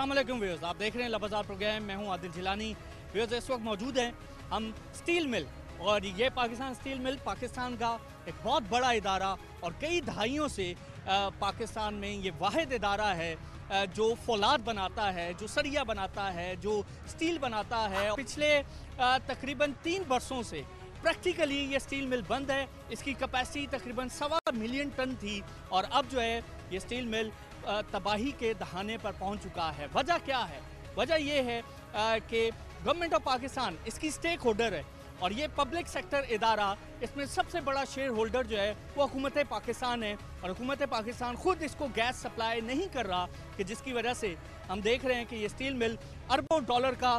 अस्सलाम वालेकुम व्यूअर्स, आप देख रहे हैं लबाजार प्रोग्राम। मैं हूं आदिल जिलानी। व्यूअर्स, इस वक्त मौजूद हैं हम स्टील मिल, और ये पाकिस्तान स्टील मिल पाकिस्तान का एक बहुत बड़ा इदारा और कई दहाइयों से पाकिस्तान में ये वाहिद इदारा है जो फौलाद बनाता है, जो सरिया बनाता है, जो स्टील बनाता है। पिछले तकरीबन 3 वर्षों से प्रैक्टिकली ये स्टील मिल बंद है। इसकी कैपेसिटी तकरीबन 1.25 मिलियन टन थी और अब जो है ये स्टील मिल तबाही के दहाने पर पहुंच चुका है। वजह क्या है? वजह ये है कि गवर्नमेंट ऑफ पाकिस्तान इसकी स्टेक होल्डर है और ये पब्लिक सेक्टर इदारा, इसमें सबसे बड़ा शेयर होल्डर जो है वो हुकूमत पाकिस्तान है और हुकूमत पाकिस्तान खुद इसको गैस सप्लाई नहीं कर रहा, कि जिसकी वजह से हम देख रहे हैं कि ये स्टील मिल अरबों डॉलर का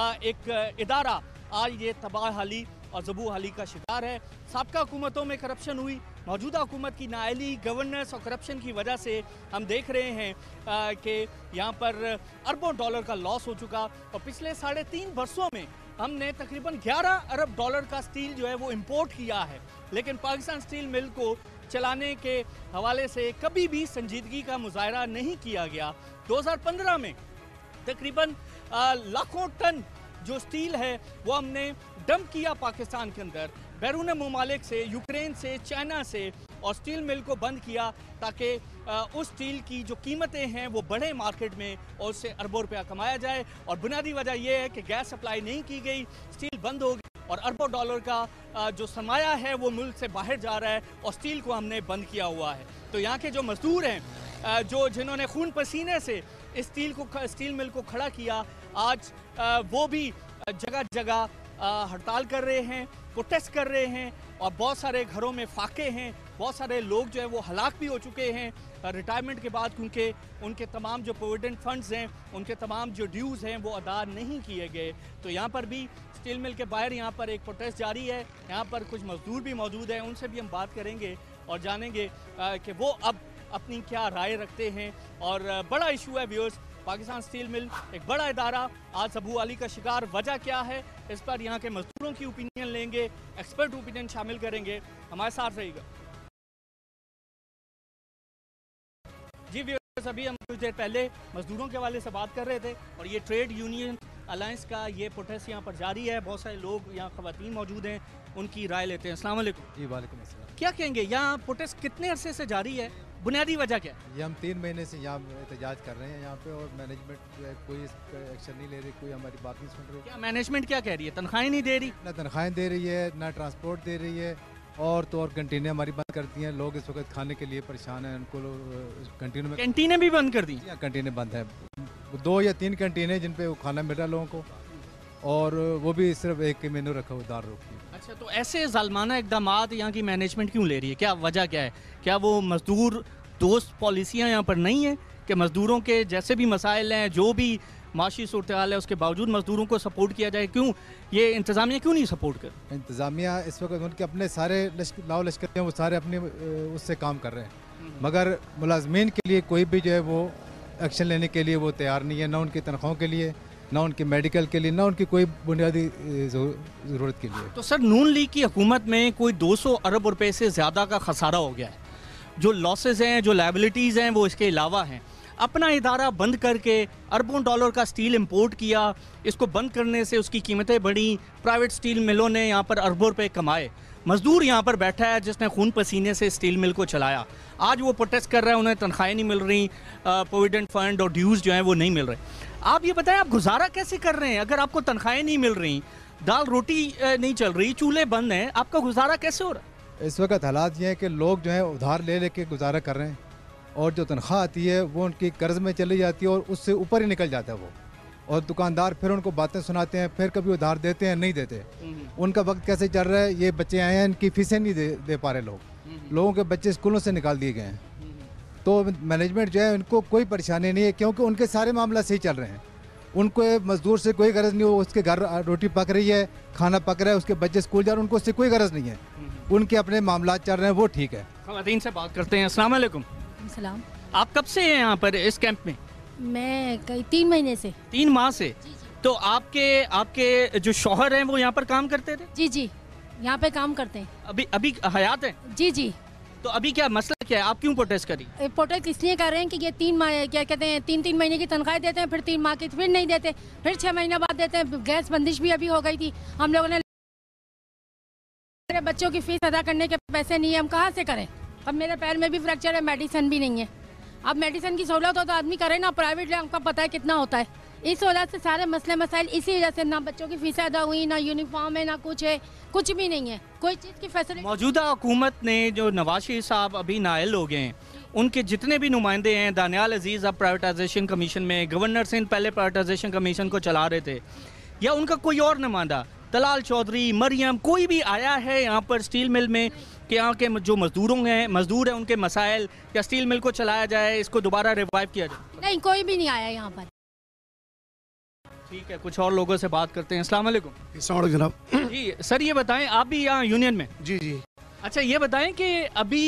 एक इदारा आज ये तबाहाली और ज़बूहाली का शिकार है। साबका हुकूमतों में करप्शन हुई, मौजूदा हुकूमत की नाअहली, गवर्नेंस और करप्शन की वजह से हम देख रहे हैं कि यहाँ पर अरबों डॉलर का लॉस हो चुका। और पिछले 3.5 वर्षों में हमने तकरीबन 11 अरब डॉलर का स्टील जो है वो इंपोर्ट किया है, लेकिन पाकिस्तान स्टील मिल को चलाने के हवाले से कभी भी संजीदगी का मुजाहरा नहीं किया गया। 2015 में तकरीबन लाखों टन जो स्टील है वो हमने डंप किया पाकिस्तान के अंदर, बैरून ममालिक से, यूक्रेन से, चाइना से, और स्टील मिल को बंद किया ताकि उस स्टील की जो कीमतें हैं वो बढ़े मार्केट में और उससे अरबों रुपया कमाया जाए। और बुनियादी वजह यह है कि गैस सप्लाई नहीं की गई, स्टील बंद हो गई और अरबों डॉलर का जो सरमाया है वो मुल्क से बाहर जा रहा है और स्टील को हमने बंद किया हुआ है। तो यहाँ के जो मजदूर हैं जिन्होंने खून पसीने से इस स्टील मिल को खड़ा किया, आज वो भी जगह जगह हड़ताल कर रहे हैं, प्रोटेस्ट कर रहे हैं और बहुत सारे घरों में फाके हैं। बहुत सारे लोग जो है वो हलाक भी हो चुके हैं रिटायरमेंट के बाद, क्योंकि उनके तमाम जो प्रोविडेंट फंड्स हैं, उनके तमाम जो ड्यूज़ हैं वो अदा नहीं किए गए। तो यहाँ पर भी स्टील मिल के बाहर यहाँ पर एक प्रोटेस्ट जारी है। यहाँ पर कुछ मजदूर भी मौजूद हैं, उनसे भी हम बात करेंगे और जानेंगे कि वो अब अपनी क्या राय रखते हैं। और बड़ा इशू है व्यूअर्स, पाकिस्तान स्टील मिल एक बड़ा इदारा आज ज़बूहाली का शिकार। वजह क्या है, इस पर यहाँ के मजदूरों की ओपिनियन लेंगे, एक्सपर्ट ओपिनियन शामिल करेंगे। हमारे साथ रहिएगा जी व्यूअर्स। अभी हम कुछ देर पहले मजदूरों के हवाले से बात कर रहे थे और ये ट्रेड यूनियन अलायंस का ये प्रोटेस्ट यहाँ पर जारी है। बहुत सारे लोग यहाँ ख़वातीन मौजूद हैं, उनकी राय लेते हैं। अस्सलाम वालेकुम जी। वालेकुम अस्सलाम। क्या कहेंगे, यहाँ प्रोटेस्ट कितने अरसे से जारी है? बुनियादी वजह क्या है? ये हम 3 महीने से यहाँ एहतजाज कर रहे हैं यहाँ पे, और मैनेजमेंट जो है कोई एक्शन नहीं ले रही, कोई हमारी बात नहीं सुन रही। क्या मैनेजमेंट क्या कह रही है? तनख्वाहें नहीं दे रही? ना तनख्वाहें दे रही है, ना ट्रांसपोर्ट दे रही है, और तो और कैंटीनें हमारी बंद करती हैं। लोग इस वक्त खाने के लिए परेशान हैं, उनको कैंटीनों में कैंटीनें भी बंद कर दी? कैंटीनें बंद हैं, 2 या 3 कैंटीनें जिन पे खाना मिल रहा है लोगों को, और वो भी सिर्फ एक मेनू रखा हुआ, दाल रोटी। अच्छा, तो ऐसे जालमाना इकदामात यहाँ की मैनेजमेंट क्यों ले रही है? क्या वजह क्या है? क्या वो मजदूर दोस्त पॉलिसियाँ यहाँ पर नहीं है कि मजदूरों के जैसे भी मसाइल हैं, जो भी माशी सूरत हाल है, उसके बावजूद मजदूरों को सपोर्ट किया जाए? क्यों ये इंतज़ामिया क्यों नहीं सपोर्ट कर? इंतज़ामिया इस वक्त उनके अपने सारे लाओ लश्कर हैं, वो सारे अपने उससे काम कर रहे हैं, मगर मुलाजमीन के लिए कोई भी जो है वो एक्शन लेने के लिए वो तैयार नहीं है, ना उनकी तनख्वाहों के लिए, ना उनके मेडिकल के लिए, ना उनकी कोई बुनियादी ज़रूरत के लिए। तो सर, नून लीग की हुकूमत में कोई 200 अरब रुपए से ज़्यादा का खसारा हो गया है। जो लॉसेस हैं, जो लायबिलिटीज़ हैं, वो इसके अलावा हैं। अपना इदारा बंद करके अरबों डॉलर का स्टील इंपोर्ट किया, इसको बंद करने से उसकी कीमतें बढ़ी, प्राइवेट स्टील मिलों ने यहाँ पर अरबों रुपए कमाए। मजदूर यहाँ पर बैठा है जिसने खून पसीने से स्टील मिल को चलाया, आज वो प्रोटेस्ट कर रहा है, उन्हें तनख्वाहें नहीं मिल रही, प्रोविडेंट फंड और ड्यूज़ जो हैं वो नहीं मिल रहे। आप ये बताएं, आप गुजारा कैसे कर रहे हैं? अगर आपको तनख्वाहें नहीं मिल रही, दाल रोटी नहीं चल रही, चूल्हे बंद हैं, आपका गुजारा कैसे हो रहा है? इस वक्त हालात ये हैं कि लोग जो है उधार ले लेके गुजारा कर रहे हैं, और जो तनख्वाह आती है वो उनकी कर्ज में चली जाती है और उससे ऊपर ही निकल जाता है वो, और दुकानदार फिर उनको बातें सुनाते हैं, फिर कभी उधार देते हैं, नहीं देते। उनका वक्त कैसे चल रहा है? ये बच्चे आए हैं, इनकी फीसें नहीं दे पा रहे लोगों के बच्चे स्कूलों से निकाल दिए गए हैं। तो मैनेजमेंट जो है उनको कोई परेशानी नहीं है, क्योंकि उनके सारे मामला सही चल रहे हैं। उनको मजदूर से कोई गरज नहीं हो, उसके घर रोटी पक रही है, खाना पक रहा है, उसके बच्चे स्कूल जा रहे हैं, उनको उससे कोई गरज नहीं है, उनके अपने मामला चल रहे हैं, वो ठीक है। ख़वातीन से बात करते हैं। अस्सलाम वालेकुम। सलाम। आप कब से हैं यहाँ पर इस कैंप में? मैं कई 3 महीने से। 3 माह से? तो आपके जो शौहर हैं वो यहाँ पर काम करते थे? जी, यहाँ पे काम करते हैं। अभी हयात हैं? जी। तो अभी क्या मसला क्या है, आप क्यों प्रोटेस्ट करी? प्रोटेस्ट इसलिए कर रहे हैं कि ये क्या कहते हैं 3-3 महीने की तनख्वाहें देते हैं, फिर 3 माह की फिर नहीं देते, फिर 6 महीने बाद देते हैं। गैस बंदिश भी अभी हो गई थी, हम लोगों ने मेरे बच्चों की फीस अदा करने के पैसे नहीं है, हम कहाँ से करें? अब मेरे पैर में भी फ्रैक्चर है, मेडिसिन भी नहीं है। अब मेडिसिन की सहूलत हो तो आदमी करे ना, प्राइवेट आपका पता है कितना होता है। इस वजह से सारे मसले मसाइल इसी वजह से, ना बच्चों की फीस अदा हुई, ना यूनिफॉर्म है, ना कुछ है, कुछ भी नहीं है, कोई चीज़ की फैसिलिटी। मौजूदा हुकूमत ने जो नवाज शरीफ साहब अभी नायल हो गए हैं, उनके जितने भी नुमाइंदे हैं, दानियाल अजीज़ अब प्राइवेटाइजेशन कमीशन में, गवर्नर सिंह पहले प्राइवेटाइजेशन कमीशन को चला रहे थे, या उनका कोई और नुमाइंदा तलाल चौधरी, मरियम, कोई भी आया है यहाँ पर स्टील मिल में कि यहाँ के जो मजदूर हैं उनके मसाइल या स्टील मिल को चलाया जाए, इसको दोबारा रिवाइव किया जाए? नहीं, कोई भी नहीं आया यहाँ पर। ठीक है, कुछ और लोगों से बात करते हैं। अस्सलाम वालेकुम। जनाब। जी सर, ये बताएं, आप भी यहाँ यूनियन में? जी जी। अच्छा, ये बताएं कि अभी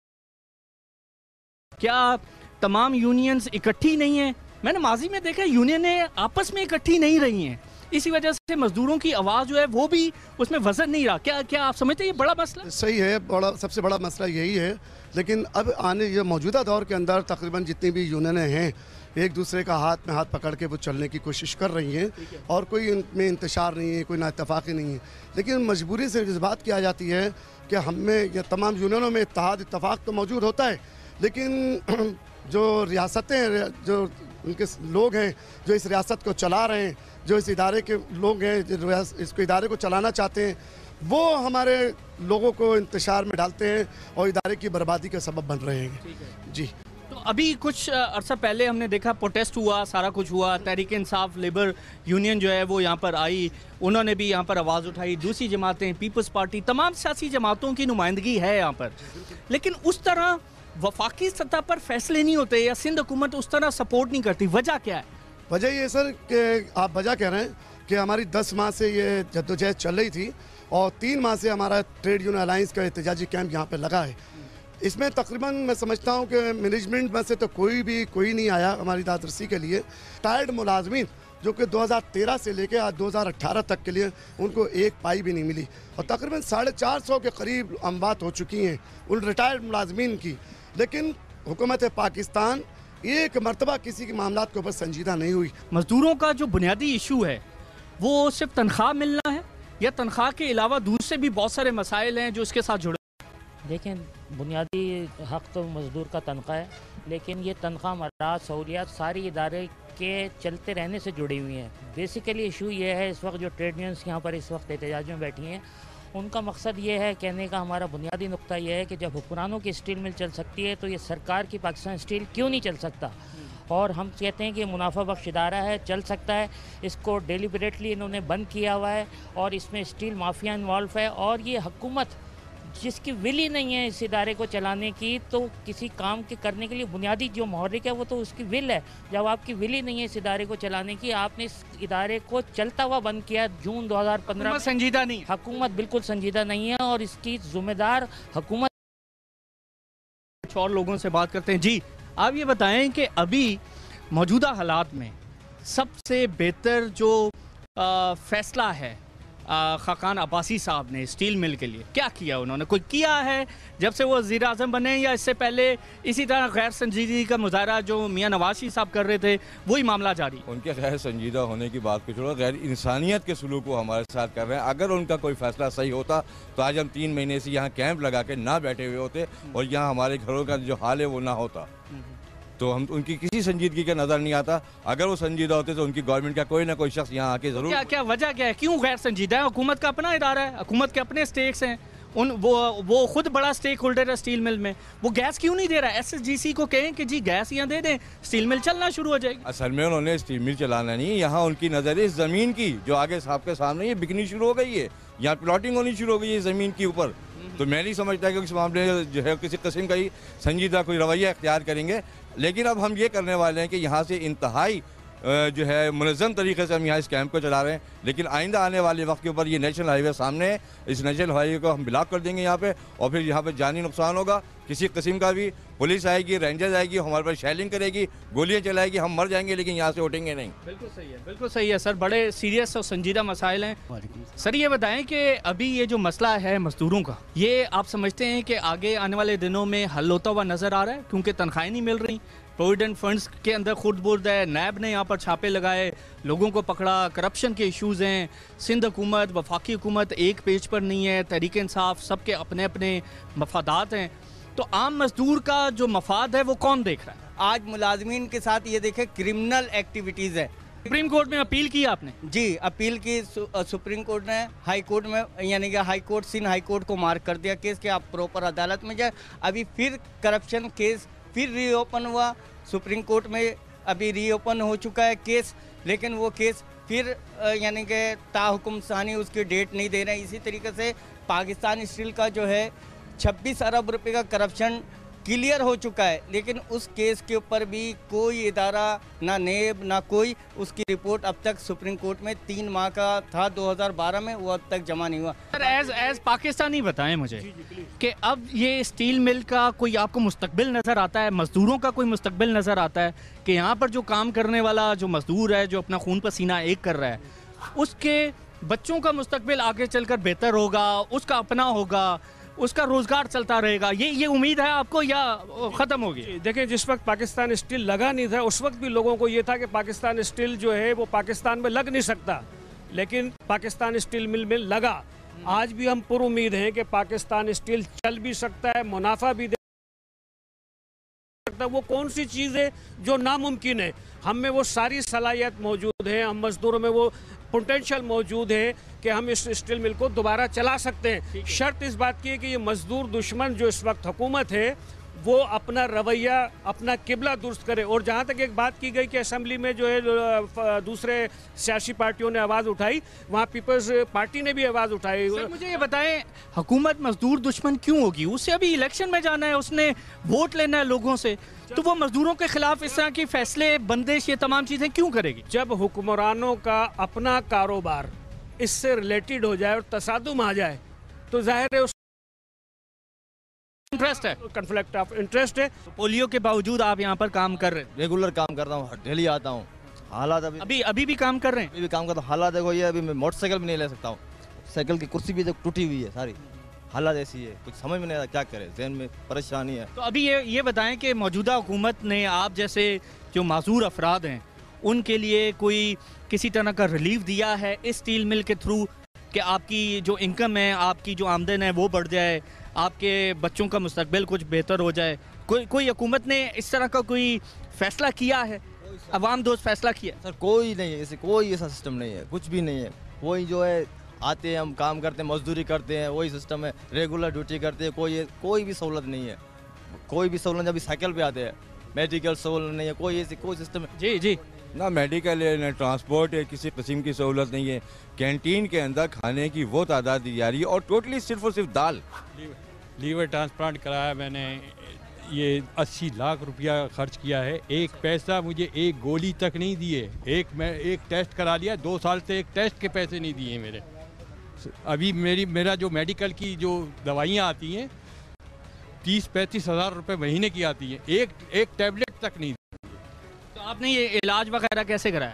क्या तमाम यूनियंस इकट्ठी नहीं है? मैंने माजी में देखा यूनियनें आपस में इकट्ठी नहीं रही हैं, इसी वजह से मजदूरों की आवाज़ जो है वो भी उसमें वजन नहीं रहा। क्या आप समझते हैं ये बड़ा मसला? सही है, सबसे बड़ा मसला यही है। लेकिन अब ये मौजूदा दौर के अंदर तकरीबन जितनी भी यूनियनें हैं, एक दूसरे का हाथ में हाथ पकड़ के वो चलने की कोशिश कर रही हैं, और कोई इनमें इंतशार नहीं है, कोई नाइतफाक़ी नहीं है। लेकिन मजबूरी से इस बात की आ जाती है कि हमें या तमाम यूनियनों में इत्तेफाक तो मौजूद होता है, लेकिन जो रियासतें, जो उनके लोग हैं जो इस रियासत को चला रहे हैं, जो इस इदारे के लोग हैं जो इसको इदारे को चलाना चाहते हैं, वो हमारे लोगों को इंतशार में डालते हैं और इदारे की बर्बादी का सबब बन रहे हैं। जी। तो अभी कुछ अरसा पहले हमने देखा प्रोटेस्ट हुआ, सारा कुछ हुआ, तहरीक इंसाफ लेबर यूनियन जो है वो यहाँ पर आई, उन्होंने भी यहाँ पर आवाज़ उठाई, दूसरी जमातें, पीपल्स पार्टी, तमाम सियासी जमातों की नुमाइंदगी है यहाँ पर। लेकिन उस तरह वफाकी सतह पर फैसले नहीं होते या सिंध हुकूमत उस तरह सपोर्ट नहीं करती, वजह क्या है? वजह ये सर कि आप वजह कह रहे हैं कि हमारी 10 माह से ये जद्दोजहद चल रही थी और 3 माह से हमारा ट्रेड यूनियन अलायंस का एहतजाजी कैंप यहाँ पे लगा है। इसमें तकरीबन मैं समझता हूँ कि मैनेजमेंट में से तो कोई नहीं आया हमारी दादरसी के लिए। टायर्ड मुलाजमीन जो कि 2013 से लेकर आज 2018 तक के लिए उनको एक पाई भी नहीं मिली, और तकरीबन 450 के करीब अमवात हो चुकी हैं उन रिटायर्ड मुलाजमीन की। लेकिन हुकूमत पाकिस्तान एक मरतबा किसी के मामलात के ऊपर संजीदा नहीं हुई। मजदूरों का जो बुनियादी इशू है वो सिर्फ तनख्वाह मिलना है या तनख्वाह के अलावा दूसरे भी बहुत सारे मसाइल हैं जो इसके साथ जुड़े? देखें, बुनियादी हक़ तो मज़दूर का तनख्वाह है, लेकिन ये तनख्वाह मराहत सहूलियात सारी इदारे के चलते रहने से जुड़ी हुई हैं। बेसिकली इशू ये है, इस वक्त जो ट्रेड यूनियंस यहाँ पर इस वक्त एहतजाज में बैठी हैं, उनका मकसद ये है, कहने का हमारा बुनियादी नुक्ता ये है कि जब हुक्मरानों की स्टील मिल चल सकती है तो ये सरकार की पाकिस्तान स्टील क्यों नहीं चल सकता? और हम कहते हैं कि मुनाफा बख्श इदारा है, चल सकता है। इसको डेलिबरेटली इन्होंने बंद किया हुआ है और इसमें स्टील माफिया इन्वॉल्व है, और ये हुकूमत जिसकी विल ही नहीं है इस इदारे को चलाने की, तो किसी काम के करने के लिए बुनियादी जो महर्रिक है वो तो उसकी विल है। जब आपकी विल ही नहीं है इस इदारे को चलाने की, आपने इस इदारे को चलता हुआ बंद किया जून 2015 में। संजीदा नहीं, हुकूमत बिल्कुल संजीदा नहीं है और इसकी जिम्मेदार हुकूमत। कुछ और लोगों से बात करते हैं। जी, आप ये बताएं कि अभी मौजूदा हालात में सबसे बेहतर जो फैसला है खाकान अब्बासी साहब ने स्टील मिल के लिए क्या किया? उन्होंने कोई किया है जब से वो वज़ीर आज़म बने, या इससे पहले इसी तरह गैर संजीदगी का मुजाहरा जो मियाँ नवाज शरीफ साहब कर रहे थे वही मामला जारी? उनके गैर संजीदा होने की बात को छोड़ो, गैर इंसानियत के सलूक को हमारे साथ कर रहे हैं। अगर उनका कोई फैसला सही होता तो आज हम 3 महीने से यहाँ कैंप लगा के ना बैठे हुए होते और यहाँ हमारे घरों का जो हाल है वो ना होता। तो हम उनकी किसी संजीदगी का नज़र नहीं आता। अगर वो संजीदा होते तो उनकी गवर्नमेंट का कोई ना कोई शख्स यहाँ आके जरूर। क्या वजह क्या है, क्यों गैर संजीदा है? हुकूमत का अपना इदारा है, हुकूमत के अपने स्टेक्स हैं, वो खुद बड़ा स्टेक होल्डर है स्टील मिल में, वो गैस क्यों नहीं दे रहा है? SSGC को कहें कि जी गैस यहाँ दे दें, स्टील मिल चलना शुरू हो जाएगी। असल में उन्होंने स्टील मिल चलाना नहीं, यहाँ उनकी नज़र इस ज़मीन की जो आगे साहब के सामने ये बिकनी शुरू हो गई है, यहाँ प्लॉटिंग होनी शुरू हो गई है ज़मीन के ऊपर। तो मैं नहीं समझता कि इस मामले में जो है किसी किस्म का ही संजीदा कोई रवैया इख्तियार करेंगे। लेकिन अब हम ये करने वाले हैं कि यहाँ से इंतहाई जो है मुनज़्ज़म तरीके से हम यहाँ इस कैंप को चला रहे हैं। लेकिन आइंदा आने वाले वक्त के ऊपर ये नेशनल हाईवे सामने है, इस नेशनल हाईवे को हम ब्लॉक कर देंगे यहाँ पे, और फिर यहाँ पे जानी नुकसान होगा किसी किस्म का भी। पुलिस आएगी, रेंजर्स आएगी, हमारे पर शेलिंग करेगी, गोलियाँ चलाएगी, हम मर जाएंगे लेकिन यहाँ से उठेंगे नहीं। बिल्कुल सही है, बिल्कुल सही है सर। बड़े सीरियस और संजीदा मसाइल हैं। सर ये बताएं कि अभी ये जो मसला है मजदूरों का, ये आप समझते हैं कि आगे आने वाले दिनों में हल होता हुआ नज़र आ रहा है? क्योंकि तनख्वाहें नहीं मिल रही, प्रोविडेंट फंड्स के अंदर खुद बुर्द है, नैब ने यहाँ पर छापे लगाए, लोगों को पकड़ा, करप्शन के इश्यूज़ हैं, सिंध हुकूमत वफाकी हुकूमत एक पेज पर नहीं है, तहरीक इंसाफ सबके अपने अपने मफादात हैं। तो आम मजदूर का जो मफाद है वो कौन देख रहा है? आज मुलाजमीन के साथ ये देखें क्रिमिनल एक्टिविटीज़ है। सुप्रीम कोर्ट में अपील की आपने? जी, अपील की सुप्रीम कोर्ट ने, हाई कोर्ट में, यानी कि High Court, Sindh High Court को मार्क कर दिया केस कि आप प्रॉपर अदालत में जाए। अभी फिर करप्शन केस फिर रीओपन हुआ, सुप्रीम कोर्ट में अभी रीओपन हो चुका है केस, लेकिन वो केस फिर यानी कि ताहुकुम सानी उसकी डेट नहीं दे रहे हैं। इसी तरीके से पाकिस्तान स्टील का जो है 26 अरब रुपए का करप्शन क्लियर हो चुका है, लेकिन उस केस के ऊपर भी कोई इदारा, ना नेब ना कोई, उसकी रिपोर्ट अब तक सुप्रीम कोर्ट में 3 माह का था 2012 में, वो अब तक जमा नहीं हुआ। सर एज पाकिस्तानी बताएं मुझे कि अब ये स्टील मिल का कोई आपको मुस्तकबिल नज़र आता है, मज़दूरों का कोई मुस्तकबिल नज़र आता है कि यहाँ पर जो काम करने वाला जो मज़दूर है, जो अपना खून पसीना एक कर रहा है, उसके बच्चों का मुस्तकबिल आगे चलकर बेहतर होगा, उसका अपना होगा, उसका रोजगार चलता रहेगा? ये उम्मीद है आपको या ख़त्म होगी? देखिए, जिस वक्त पाकिस्तान स्टील लगा नहीं था उस वक्त भी लोगों को ये था कि पाकिस्तान स्टील जो है वो पाकिस्तान में लग नहीं सकता, लेकिन पाकिस्तान स्टील मिल में लगा। आज भी हम पूरी उम्मीद हैं कि पाकिस्तान स्टील चल भी सकता है, मुनाफा भी दे सकता है। वो कौन सी चीज़ है जो नामुमकिन है? हम में वो सारी सलाहियत मौजूद है, हम मजदूरों में वो पोटेंशियल मौजूद है कि हम इस स्टील मिल को दोबारा चला सकते हैं। शर्त इस बात की है कि ये मजदूर दुश्मन जो इस वक्त हुकूमत है वो अपना रवैया, अपना किबला दुरुस्त करे। और जहाँ तक एक बात की गई कि असेंबली में जो है दूसरे सियासी पार्टियों ने आवाज़ उठाई, वहाँ पीपल्स पार्टी ने भी आवाज़ उठाई। सर मुझे ये बताएं, हुकूमत मजदूर दुश्मन क्यों होगी? उससे अभी इलेक्शन में जाना है, उसने वोट लेना है लोगों से, तो वो मजदूरों के खिलाफ इस तरह के फैसले, बंदिश, ये तमाम चीज़ें क्यों करेगी? जब हुक्मरानों का अपना कारोबार इससे रिलेटेड हो जाए और तसादुम आ जाए तो जाहिर है इंटरेस्ट है, कन्फ्लिक्ट ऑफ इंटरेस्ट है। पोलियो के बावजूद आप यहाँ पर काम कर रहे हैं? रेगुलर काम करता हूँ, डेली आता हूँ। हालात अभी भी काम कर रहे हैं? अभी भी काम करता हूँ। हालात देखो, ये अभी मैं मोटरसाइकिल भी नहीं ले सकता हूँ, साइकिल की कुर्सी भी टूटी हुई है सारी। हालात ऐसी है, कुछ समझ में नहीं आता क्या करें, ज़हन में परेशानी है। तो अभी ये बताएं कि मौजूदा हुकूमत ने आप जैसे जो माजूर अफराद हैं उनके लिए कोई किसी तरह का रिलीफ दिया है इस स्टील मिल के थ्रू कि आपकी जो इनकम है, आपकी जो आमदन है वो बढ़ जाए, आपके बच्चों का मुस्तकबिल कुछ बेहतर हो जाए? कोई हुकूमत ने इस तरह का कोई फैसला किया है, अवाम दोस्त फैसला किया? सर कोई नहीं है, कोई ऐसा सिस्टम नहीं है, कुछ भी नहीं है। वही जो है आते हैं, हम काम करते हैं, मजदूरी करते हैं, वही सिस्टम है, रेगुलर ड्यूटी करते हैं। कोई भी सहूलत नहीं है, कोई भी सहूलत। जब साइकिल पे आते हैं, मेडिकल सहूलत नहीं है, कोई सिस्टम है जी ना मेडिकल है, ना ट्रांसपोर्ट है, किसी किस्म की सहूलत नहीं है। कैंटीन के अंदर खाने की वो तादाद दी जा रही है और टोटली सिर्फ और सिर्फ दाल। लीवर ट्रांसप्लांट कराया मैंने, ये 80 लाख रुपया खर्च किया है, एक पैसा मुझे एक गोली तक नहीं दिए। मैं एक टेस्ट करा लिया, 2 साल से एक टेस्ट के पैसे नहीं दिए मेरे। अभी मेरा जो मेडिकल की जो दवाइयाँ आती हैं 30-35 हज़ार रुपये महीने की आती हैं, एक टैबलेट तक नहीं। तो आपने ये इलाज वगैरह कैसे कराया?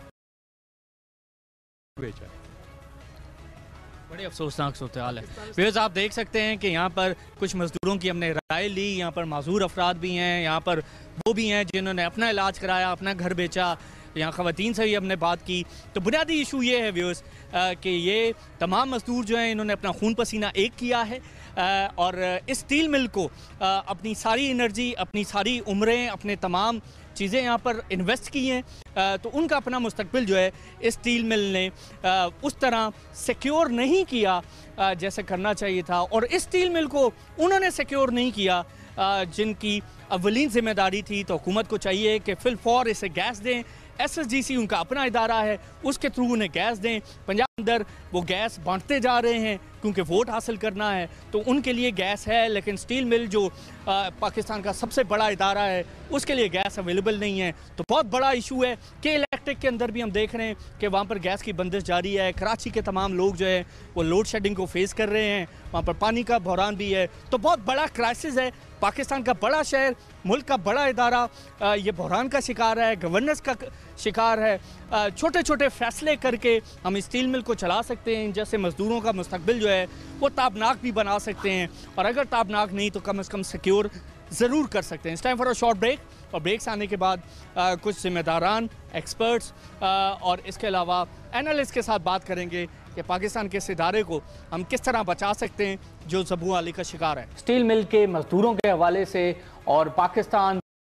बेचा। बड़ी अफसोसनाक सूरत हाल है। व्यूअर्स आप देख सकते हैं कि यहाँ पर कुछ मजदूरों की हमने राय ली, यहाँ पर माजूर अफराद भी हैं, यहाँ पर वो भी हैं जिन्होंने अपना इलाज कराया, अपना घर बेचा, यहाँ ख़वातीन से भी हमने बात की। तो बुनियादी इशू ये है व्यूअर्स कि ये तमाम मजदूर जो हैं इन्होंने अपना खून पसीना एक किया है और इस स्टील मिल को अपनी सारी एनर्जी, अपनी सारी उम्रें, अपने तमाम चीज़ें यहाँ पर इन्वेस्ट की हैं, तो उनका अपना मुस्तकबिल जो है इस स्टील मिल ने उस तरह सिक्योर नहीं किया जैसे करना चाहिए था। और इस स्टील मिल को उन्होंने सिक्योर नहीं किया जिनकी अव्वलीन जिम्मेदारी थी। तो हुकूमत को चाहिए कि फिलफौर इसे गैस दें। SSGC उनका अपना इदारा है, उसके थ्रू उन्हें गैस दें। पंजाब अंदर वो गैस बांटते जा रहे हैं क्योंकि वोट हासिल करना है, तो उनके लिए गैस है, लेकिन स्टील मिल जो पाकिस्तान का सबसे बड़ा इदारा है उसके लिए गैस अवेलेबल नहीं है। तो बहुत बड़ा इशू है कि इलेक्ट्रिक के अंदर भी हम देख रहे हैं कि वहाँ पर गैस की बंदिश जारी है। कराची के तमाम लोग जो है वो लोड शेडिंग को फेस कर रहे हैं, वहाँ पर पानी का बहरान भी है। तो बहुत बड़ा क्राइसिस है। पाकिस्तान का बड़ा शहर, मुल्क का बड़ा इदारा ये बहरान का शिकार है, गवर्नेंस का शिकार है। छोटे छोटे फैसले करके हम स्टील मिल को चला सकते हैं, जैसे मज़दूरों का मुस्तकबिल जो है वो ताबनाक भी बना सकते हैं, और अगर ताबनाक नहीं तो कम से कम सिक्योर ज़रूर कर सकते हैं। इस time for a short break, और ब्रेक्स आने के बाद कुछ जिम्मेदारान, एक्सपर्ट्स और इसके अलावा एनालिस्ट के साथ बात करेंगे कि पाकिस्तान के इस इदारे को हम किस तरह बचा सकते हैं जो ज़बू आली का शिकार है। स्टील मिल के मज़दूरों के हवाले से और पाकिस्तान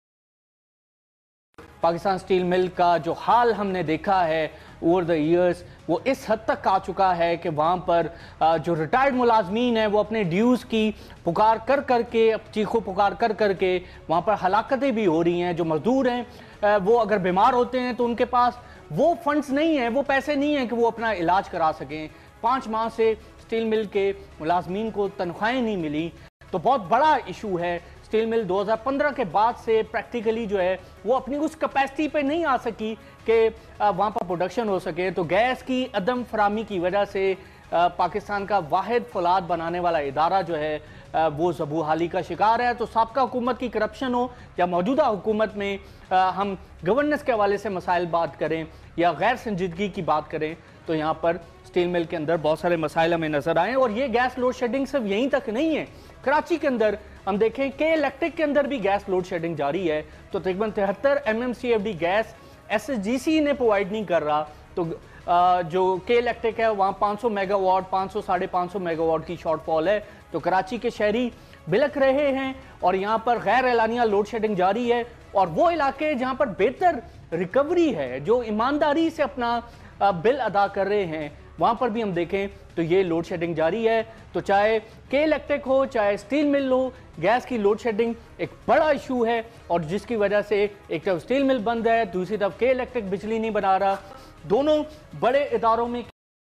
स्टील मिल का जो हाल हमने देखा है ओवर द ईयर्स, वो इस हद तक आ चुका है कि वहाँ पर जो रिटायर्ड मुलाजमीन हैं वो अपने ड्यूज़ की पुकार कर करके, चीखों पुकार कर करके वहाँ पर हलाकतें भी हो रही हैं। जो मज़दूर हैं वो अगर बीमार होते हैं तो उनके पास वो फंड्स नहीं हैं, वो पैसे नहीं हैं कि वो अपना इलाज करा सकें। 5 माह से स्टील मिल के मुलाजमीन को तनख्वाहें नहीं मिली, तो बहुत बड़ा इशू है। स्टील मिल 2015 के बाद से प्रैक्टिकली जो है वो अपनी उस कैपेसिटी पे नहीं आ सकी कि वहाँ पर प्रोडक्शन हो सके। तो गैस की अदम फरामी की वजह से पाकिस्तान का वाहिद फौलाद बनाने वाला इदारा जो है वो ज़बू हाली का शिकार है। तो साबका हुकूमत की करप्शन हो या मौजूदा हुकूमत में हम गवर्नेंस के हवाले से मसाइल बात करें या गैर संजीदगी की बात करें, तो यहाँ पर स्टील मिल के अंदर बहुत सारे मसाइल हमें नजर आए। और ये गैस लोड शेडिंग सिर्फ यहीं तक नहीं है, कराची के अंदर हम देखें कि इलेक्ट्रिक के अंदर भी गैस लोड शेडिंग जारी है। तो तकरीबन 73 MMCFD गैस SSGC ने प्रोवाइड नहीं कर रहा। तो जो के इलेक्ट्रिक है वहाँ 500 मेगावाट, 500-550 मेगावाट की शॉर्टफॉल है। तो कराची के शहरी बिलक रहे हैं और यहाँ पर गैर एलानिया लोड शेडिंग जारी है। और वो इलाके जहाँ पर बेहतर रिकवरी है, जो ईमानदारी से अपना बिल अदा कर रहे हैं, वहाँ पर भी हम देखें तो ये लोड शेडिंग जारी है। तो चाहे के इलेक्ट्रिक हो, चाहे स्टील मिल हो, गैस की लोड शेडिंग एक बड़ा इशू है। और जिसकी वजह से एक तरफ स्टील मिल बंद है, दूसरी तरफ के इलेक्ट्रिक बिजली नहीं बना रहा। दोनों बड़े इदारों में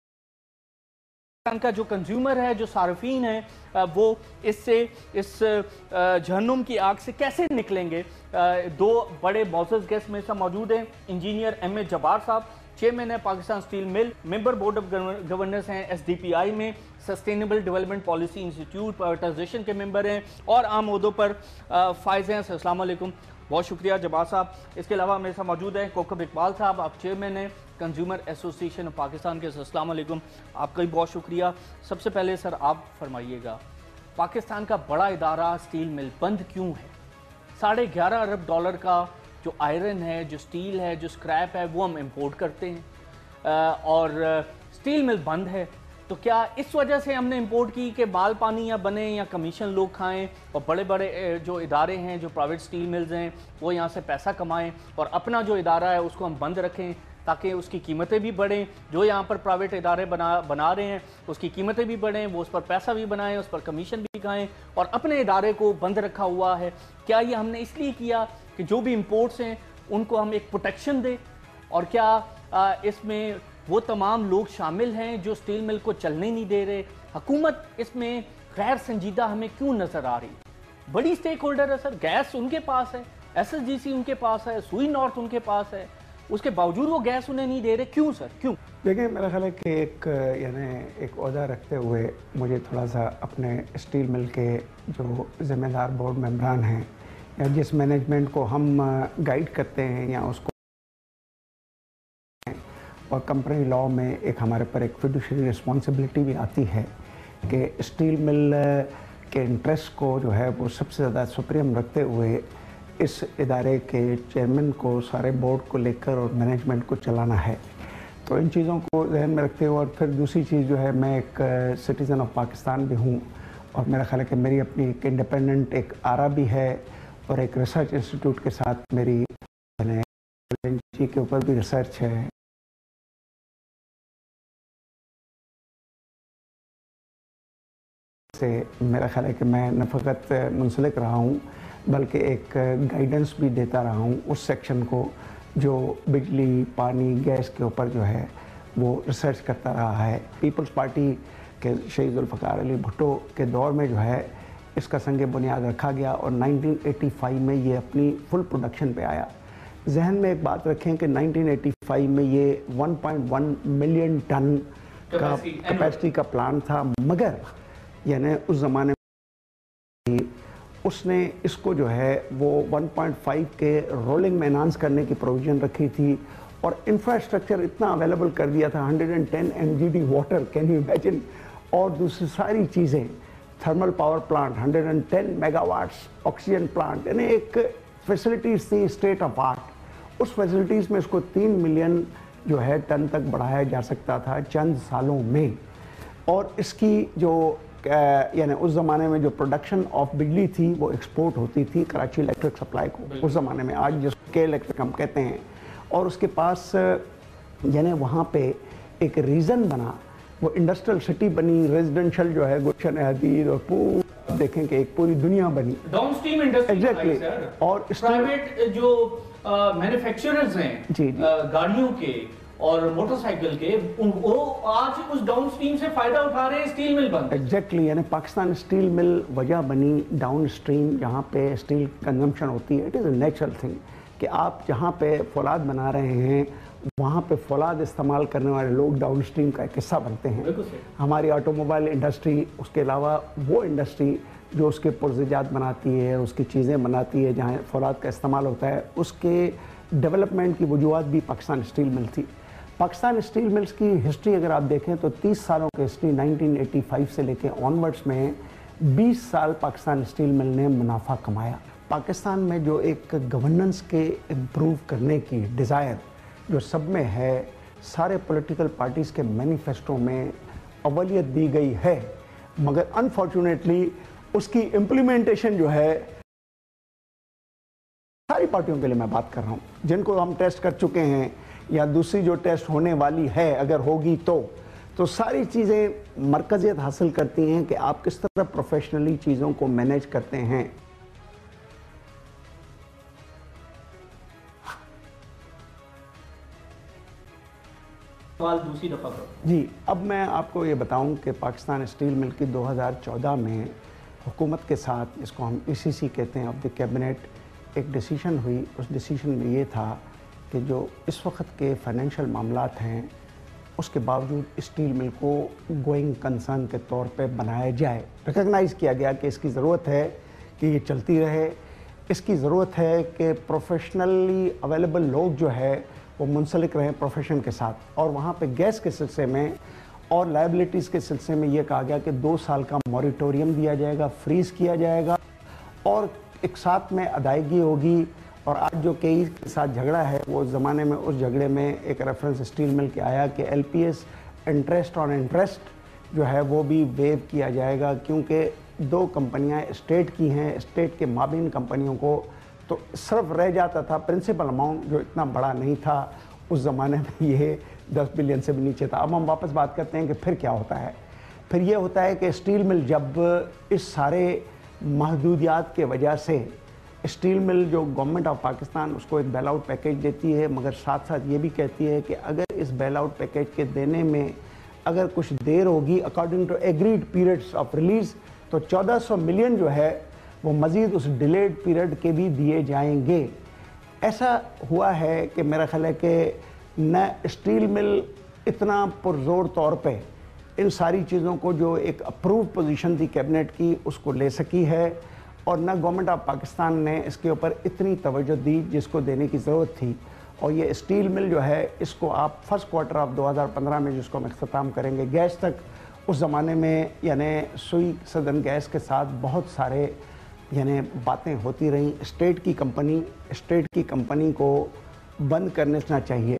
का जो कंज्यूमर है, जो सार्फिन है, वो इस जहन्नुम की आग से कैसे निकलेंगे। 2 बड़े मौजूद गेस्ट में से मौजूद हैं। Engineer MA Jabbar sahab, chairman है Pakistan steel mill, member board of governance हैं SDPI में, sustainable development policy institute privatisation के मेंबर हैं, और आम ओहदों पर फायज हैं। अस्सलाम वालेकुम, बहुत शुक्रिया जब्बार साहब। इसके अलावा मेरे साथ मौजूद हैं कोकब इकबाल साहब, आप चेयरमैन हैं कंज्यूमर एसोसिएशन ऑफ पाकिस्तान के। अस्सलाम वालेकुम, आपका भी बहुत शुक्रिया। सबसे पहले सर आप फरमाइएगा, पाकिस्तान का बड़ा इदारा स्टील मिल बंद क्यों है? $11.5 अरब का जो आयरन है, जो स्टील है, जो स्क्रैप है, वो हम इंपोर्ट करते हैं और स्टील मिल बंद है। तो क्या इस वजह से हमने इंपोर्ट की कि माल पानी या बने या कमीशन लोग खाएं, और बड़े बड़े जो इदारे हैं, जो प्राइवेट स्टील मिल्स हैं, वो यहाँ से पैसा कमाएं, और अपना जो इदारा है उसको हम बंद रखें ताकि उसकी कीमतें भी बढ़ें। जो यहाँ पर प्राइवेट इदारे बना रहे हैं उसकी कीमतें भी बढ़ें, वो उस पर पैसा भी बनाएं, उस पर कमीशन भी खाएं, और अपने इदारे को बंद रखा हुआ है। क्या ये हमने इसलिए किया कि जो भी इंपोर्ट्स हैं उनको हम एक प्रोटेक्शन दें? और क्या इसमें वो तमाम लोग शामिल हैं जो स्टील मिल को चलने नहीं दे रहे? हुकूमत इसमें गैर संजीदा हमें क्यों नज़र आ रही? बड़ी स्टेक होल्डर है सर, गैस उनके पास है, SSGC उनके पास है, सुई नॉर्थ उनके पास है, उसके बावजूद वो गैस उन्हें नहीं दे रहे। क्यों सर, क्यों? देखिए, मेरा ख्याल है कि एक ओहदा रखते हुए मुझे थोड़ा सा अपने स्टील मिल के जो ज़िम्मेदार बोर्ड मेंबरान हैं या जिस मैनेजमेंट को हम गाइड करते हैं या उसको, और कंपनी लॉ में एक हमारे पर एक फिडुशियरी रिस्पॉन्सिबिलिटी भी आती है कि स्टील मिल के इंटरेस्ट को जो है वो सबसे ज़्यादा सुप्रीम रखते हुए इस इदारे के चेयरमैन को, सारे बोर्ड को लेकर और मैनेजमेंट को चलाना है। तो इन चीज़ों को ध्यान में रखते हुए, और फिर दूसरी चीज़ जो है, मैं एक सिटीज़न ऑफ पाकिस्तान भी हूँ, और मेरा ख्याल है कि मेरी अपनी एक इंडिपेंडेंट एक आरा भी है, और एक रिसर्च इंस्टीट्यूट के साथ मेरी LNG के ऊपर भी रिसर्च है। से मेरा ख्याल है कि मैं न फ़कत मुंसलिक रहा हूँ बल्कि एक गाइडेंस भी देता रहा हूँ उस सेक्शन को जो बिजली, पानी, गैस के ऊपर जो है वो रिसर्च करता रहा है। पीपल्स पार्टी के शहीद जुल्फ़िकार अली भुट्टो के दौर में जो है इसका संग बुनियाद रखा गया, और 1985 में ये अपनी फुल प्रोडक्शन पे आया। जहन में एक बात रखें कि 1985 में ये 1.1 मिलियन टन का कैपेसिटी का प्लान था, मगर यानी उस ज़माने में उसने इसको जो है वो 1.5 के रोलिंग में एनहांस करने की प्रोविज़न रखी थी और इंफ्रास्ट्रक्चर इतना अवेलेबल कर दिया था, 110 MGD water, can you imagine, और दूसरी सारी चीज़ें, thermal power plant 110 megawatts, oxygen plant, यानी एक फैसिलिटीज़ थी स्टेट ऑफ आर्ट। उस फैसिलिटीज़ में इसको 3 मिलियन जो है टन तक बढ़ाया जा सकता था चंद सालों में। और इसकी जो यानी उस ज़माने में जो प्रोडक्शन ऑफ बिजली थी वो एक्सपोर्ट होती थी कराची इलेक्ट्रिक सप्लाई को उस ज़माने में, आज जिसको के इलेक्ट्रिक हम कहते हैं। और उसके पास यानी वहाँ पे एक रीज़न बना, वो इंडस्ट्रियल सिटी बनी, रेजिडेंशियल जो है गुलशन हदीद और पूरा देखें कि एक पूरी दुनिया बनी डाउनस्ट्रीम इंडस्ट्री। एग्जैक्टली। और प्राइवेट जो मैन्युफैक्चरर्स हैं जी गाड़ियों के और मोटरसाइकिल के, वो आज उस डाउनस्ट्रीम से फायदा उठा रहे हैं, स्टील मिल बंद। एग्जैक्टली, यानी पाकिस्तान स्टील मिल वजह बनी डाउन स्ट्रीम जहाँ पे स्टील कंजम्पशन होती है। It is a natural thing कि आप जहाँ पे फौलाद बना रहे हैं वहाँ पे फौलाद इस्तेमाल करने वाले लोग डाउन स्ट्रीम का एक हिस्सा बनते हैं। हमारी ऑटोमोबाइल इंडस्ट्री, उसके अलावा वो इंडस्ट्री जो उसके पुर्ज़ेजात बनाती है, उसकी चीज़ें बनाती है जहाँ फौलाद का इस्तेमाल होता है, उसके डेवलपमेंट की वजूहत भी पाकिस्तान स्टील मिल थी। पाकिस्तान स्टील मिल्स की हिस्ट्री अगर आप देखें तो 30 सालों की हिस्ट्री 1985 से लेके ऑनवर्ड्स में 20 साल पाकिस्तान स्टील मिल ने मुनाफा कमाया। पाकिस्तान में जो एक गवर्नेंस के इम्प्रूव करने की डिज़ायर जो सब में है, सारे पॉलिटिकल पार्टीज़ के मैनिफेस्टो में अवलियत दी गई है, मगर अनफॉर्चुनेटली उसकी इम्प्लीमेंटेशन जो है सारी पार्टियों के लिए मैं बात कर रहा हूँ, जिनको हम टेस्ट कर चुके हैं या दूसरी जो टेस्ट होने वाली है अगर होगी तो सारी चीज़ें मरकज़ियत हासिल करती हैं कि आप किस तरह प्रोफेशनली चीज़ों को मैनेज करते हैं। सवाल दूसरी दफ़ा करो जी। अब मैं आपको ये बताऊं कि पाकिस्तान स्टील मिल की 2014 में हुकूमत के साथ, इसको हम ECC कहते हैं, ऑफ द कैबिनेट, एक डिसीजन हुई। उस डिसीजन में ये था कि जो इस वक्त के फाइनेंशियल मामलात हैं उसके बावजूद स्टील मिल को गोइंग कंसर्न के तौर पे बनाया जाए। रिकग्नाइज़ किया गया कि इसकी ज़रूरत है कि ये चलती रहे, इसकी ज़रूरत है कि प्रोफेशनली अवेलेबल लोग जो है वो मुंसलिक रहें प्रोफेशन के साथ। और वहाँ पे गैस के सिलसिले में और लायबिलिटीज़ के सिलसिले में ये कहा गया कि 2 साल का मॉरिटोरियम दिया जाएगा, फ्रीज़ किया जाएगा और एक साथ में अदायगी होगी। और आज जो केई के साथ झगड़ा है, वो ज़माने में उस झगड़े में एक रेफरेंस स्टील मिल के आया कि LPS इंटरेस्ट ऑन इंटरेस्ट जो है वो भी वेव किया जाएगा, क्योंकि 2 कंपनियां स्टेट की हैं, स्टेट के माबिन कंपनियों को तो सिर्फ रह जाता था प्रिंसिपल अमाउंट जो इतना बड़ा नहीं था उस ज़माने में, ये 10 बिलियन से भी नीचे था। अब हम वापस बात करते हैं कि फिर क्या होता है। फिर ये होता है कि स्टील मिल जब इस सारे महदूदियात के वजह से स्टील मिल जो गवर्नमेंट ऑफ पाकिस्तान उसको एक बेल आउट पैकेज देती है, मगर साथ साथ ये भी कहती है कि अगर इस बेल आउट पैकेज के देने में अगर कुछ देर होगी according to agreed periods of release, तो 1400 मिलियन जो है वो मज़ीद उस डिलेड पीरियड के भी दिए जाएंगे। ऐसा हुआ है कि मेरा ख्याल है कि न स्टील मिल इतना पुरजोर तौर पे इन सारी चीज़ों को जो एक अप्रूव पोजीशन थी कैबिनेट की उसको ले सकी है, और न गवर्नमेंट ऑफ पाकिस्तान ने इसके ऊपर इतनी तवज्जो दी जिसको देने की ज़रूरत थी। और ये स्टील मिल जो है इसको आप फर्स्ट क्वार्टर ऑफ 2015 में जिसको हम इख्तिताम करेंगे, गैस तक उस ज़माने में यानी सुई सदन गैस के साथ बहुत सारे यानी बातें होती रहीं। स्टेट की कंपनी को बंद करना चाहिए।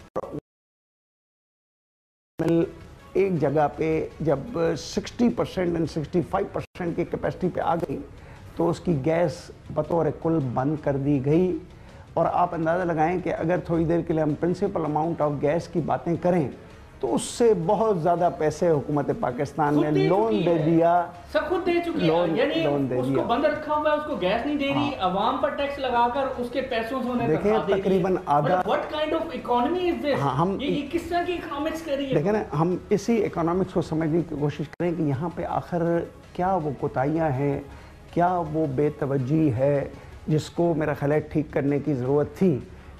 मिल एक जगह पे जब 60% एंड 65% की कैपेसिटी पे आ गई तो उसकी गैस बतौर कुल बंद कर दी गई। और आप अंदाज़ा लगाएं कि अगर थोड़ी देर के लिए हम प्रिंसिपल अमाउंट ऑफ गैस की बातें करें तो उससे बहुत ज़्यादा पैसे हुकूमत पाकिस्तान ने लोन दे दिया, सब खुद दे चुकी है, यानी उसको बंद रखा हुआ है, उसको गैस नहीं दे रही, अवाम पर टैक्स लगाकर उसके पैसों से उन्हें देखिए तकरीबन आधा। What kind of economy is this? हम ये किस तरह की इकोनॉमिक्स कर रही है? देखें ना, हम इसी इकोनॉमिक्स को समझने की कोशिश करें कि यहाँ पे आखिर क्या वो कोताहियाँ हैं, क्या वो बेतवज्जी है जिसको मेरा ख्याल है ठीक करने की ज़रूरत थी।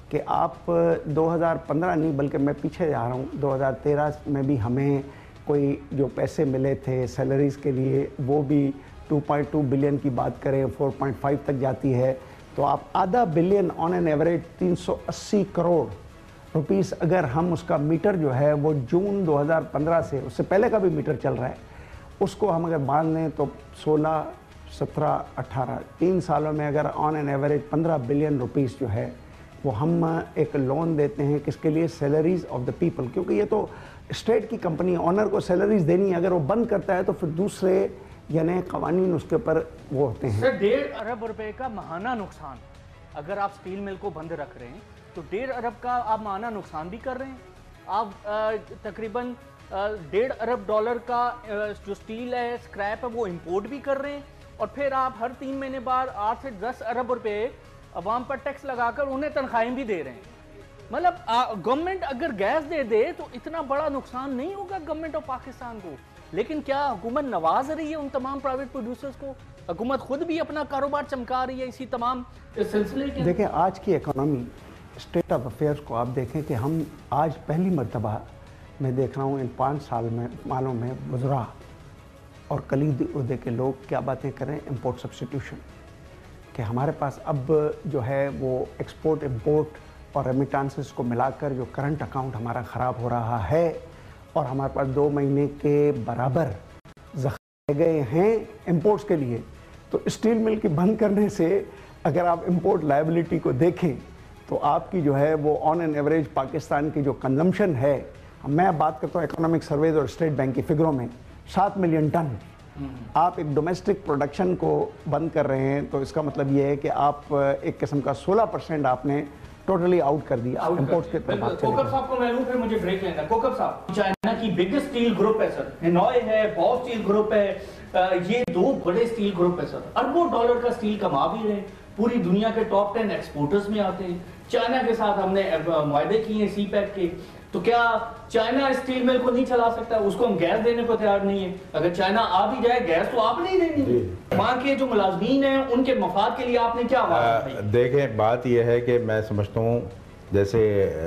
कि आप 2015 नहीं बल्कि मैं पीछे जा रहा हूँ, 2013 में भी हमें कोई जो पैसे मिले थे सैलरीज़ के लिए वो भी 2.2 बिलियन की बात करें 4.5 तक जाती है, तो आप आधा billion on an average 380 crore rupees अगर हम उसका मीटर जो है वो जून 2015 से, उससे पहले का भी मीटर चल रहा है, उसको हम अगर मान लें तो 16, 17, 18 3 सालों में अगर on an average 15 billion rupees जो है वो हम एक लोन देते हैं किसके लिए, सैलरीज ऑफ द पीपल, क्योंकि ये तो स्टेट की कंपनी, ऑनर को सैलरीज देनी है, अगर वो बंद करता है तो फिर दूसरे यानी कवानीन उसके ऊपर वो होते हैं। सर 1.5 अरब रुपए का माहाना नुकसान, अगर आप स्टील मिल को बंद रख रहे हैं तो 1.5 अरब का आप माहाना नुकसान भी कर रहे हैं। आप तकरीबन 1.5 अरब डॉलर का जो स्टील है, स्क्रैप है, वो इंपोर्ट भी कर रहे हैं, और फिर आप हर 3 महीने बाद 8 से 10 अरब रुपए अवाम पर टैक्स लगाकर उन्हें तनख्वाहें भी दे रहे हैं। मतलब गवर्नमेंट अगर गैस दे दे तो इतना बड़ा नुकसान नहीं होगा गवर्नमेंट ऑफ पाकिस्तान को, लेकिन क्या हुकूमत नवाज रही है उन तमाम प्राइवेट प्रोड्यूसर्स को? हुकूमत खुद भी अपना कारोबार चमका रही है इसी तमाम सिलसिले के। देखिए आज की इकोनॉमी स्टेट ऑफ अफेयर्स को आप देखें कि हम आज पहली मर्तबा मैं देख रहा हूँ इन 5 साल में मालों में वज़रा और कलीदी उहदे के लोग क्या बातें करें, इम्पोर्ट सब्स्टिट्यूशन, कि हमारे पास अब जो है वो एक्सपोर्ट इम्पोर्ट और रेमिटांसेस को मिलाकर जो करंट अकाउंट हमारा ख़राब हो रहा है, और हमारे पास 2 महीने के बराबर ज़ख़ीरे गए हैं इम्पोर्ट्स के लिए। तो स्टील मिल की बंद करने से अगर आप इम्पोर्ट लायबिलिटी को देखें तो आपकी जो है वो ऑन एन एवरेज पाकिस्तान की जो कंजम्पशन है, मैं बात करता हूँ इकोनॉमिक सर्वेज और स्टेट बैंक की फिगरों में, 7 मिलियन टन। आप एक डोमेस्टिक प्रोडक्शन को बंद कर रहे हैं तो इसका मतलब ये है कि आप एक किस्म का 16% आपने टोटली आउट कर दिया इंपोर्ट्स के तरफ। कोकब साहब को मैं लूं, फिर मुझे ब्रेक लेना। कोकब साहब, चाइना की बिगेस्ट स्टील ग्रुप है सर, हेनॉय है, बॉश स्टील ग्रुप है, ये 2 बड़े स्टील ग्रुप है सर, अरबों डॉलर का स्टील कमा भी रहे, पूरी दुनिया के टॉप 10 एक्सपोर्टर्स में आते हैं। चाइना के साथ हमने मुआहदे किए हैं सीपैक के, तो क्या चाइना स्टील मिल को नहीं चला सकता? उसको हम गैस देने को तैयार नहीं है। अगर चाइना आ भी जाए गैस तो आप नहीं देनी। वहाँ के जो मुलाजमीन हैं उनके मफाद के लिए आपने क्या बात? देखें, बात यह है कि मैं समझता हूँ जैसे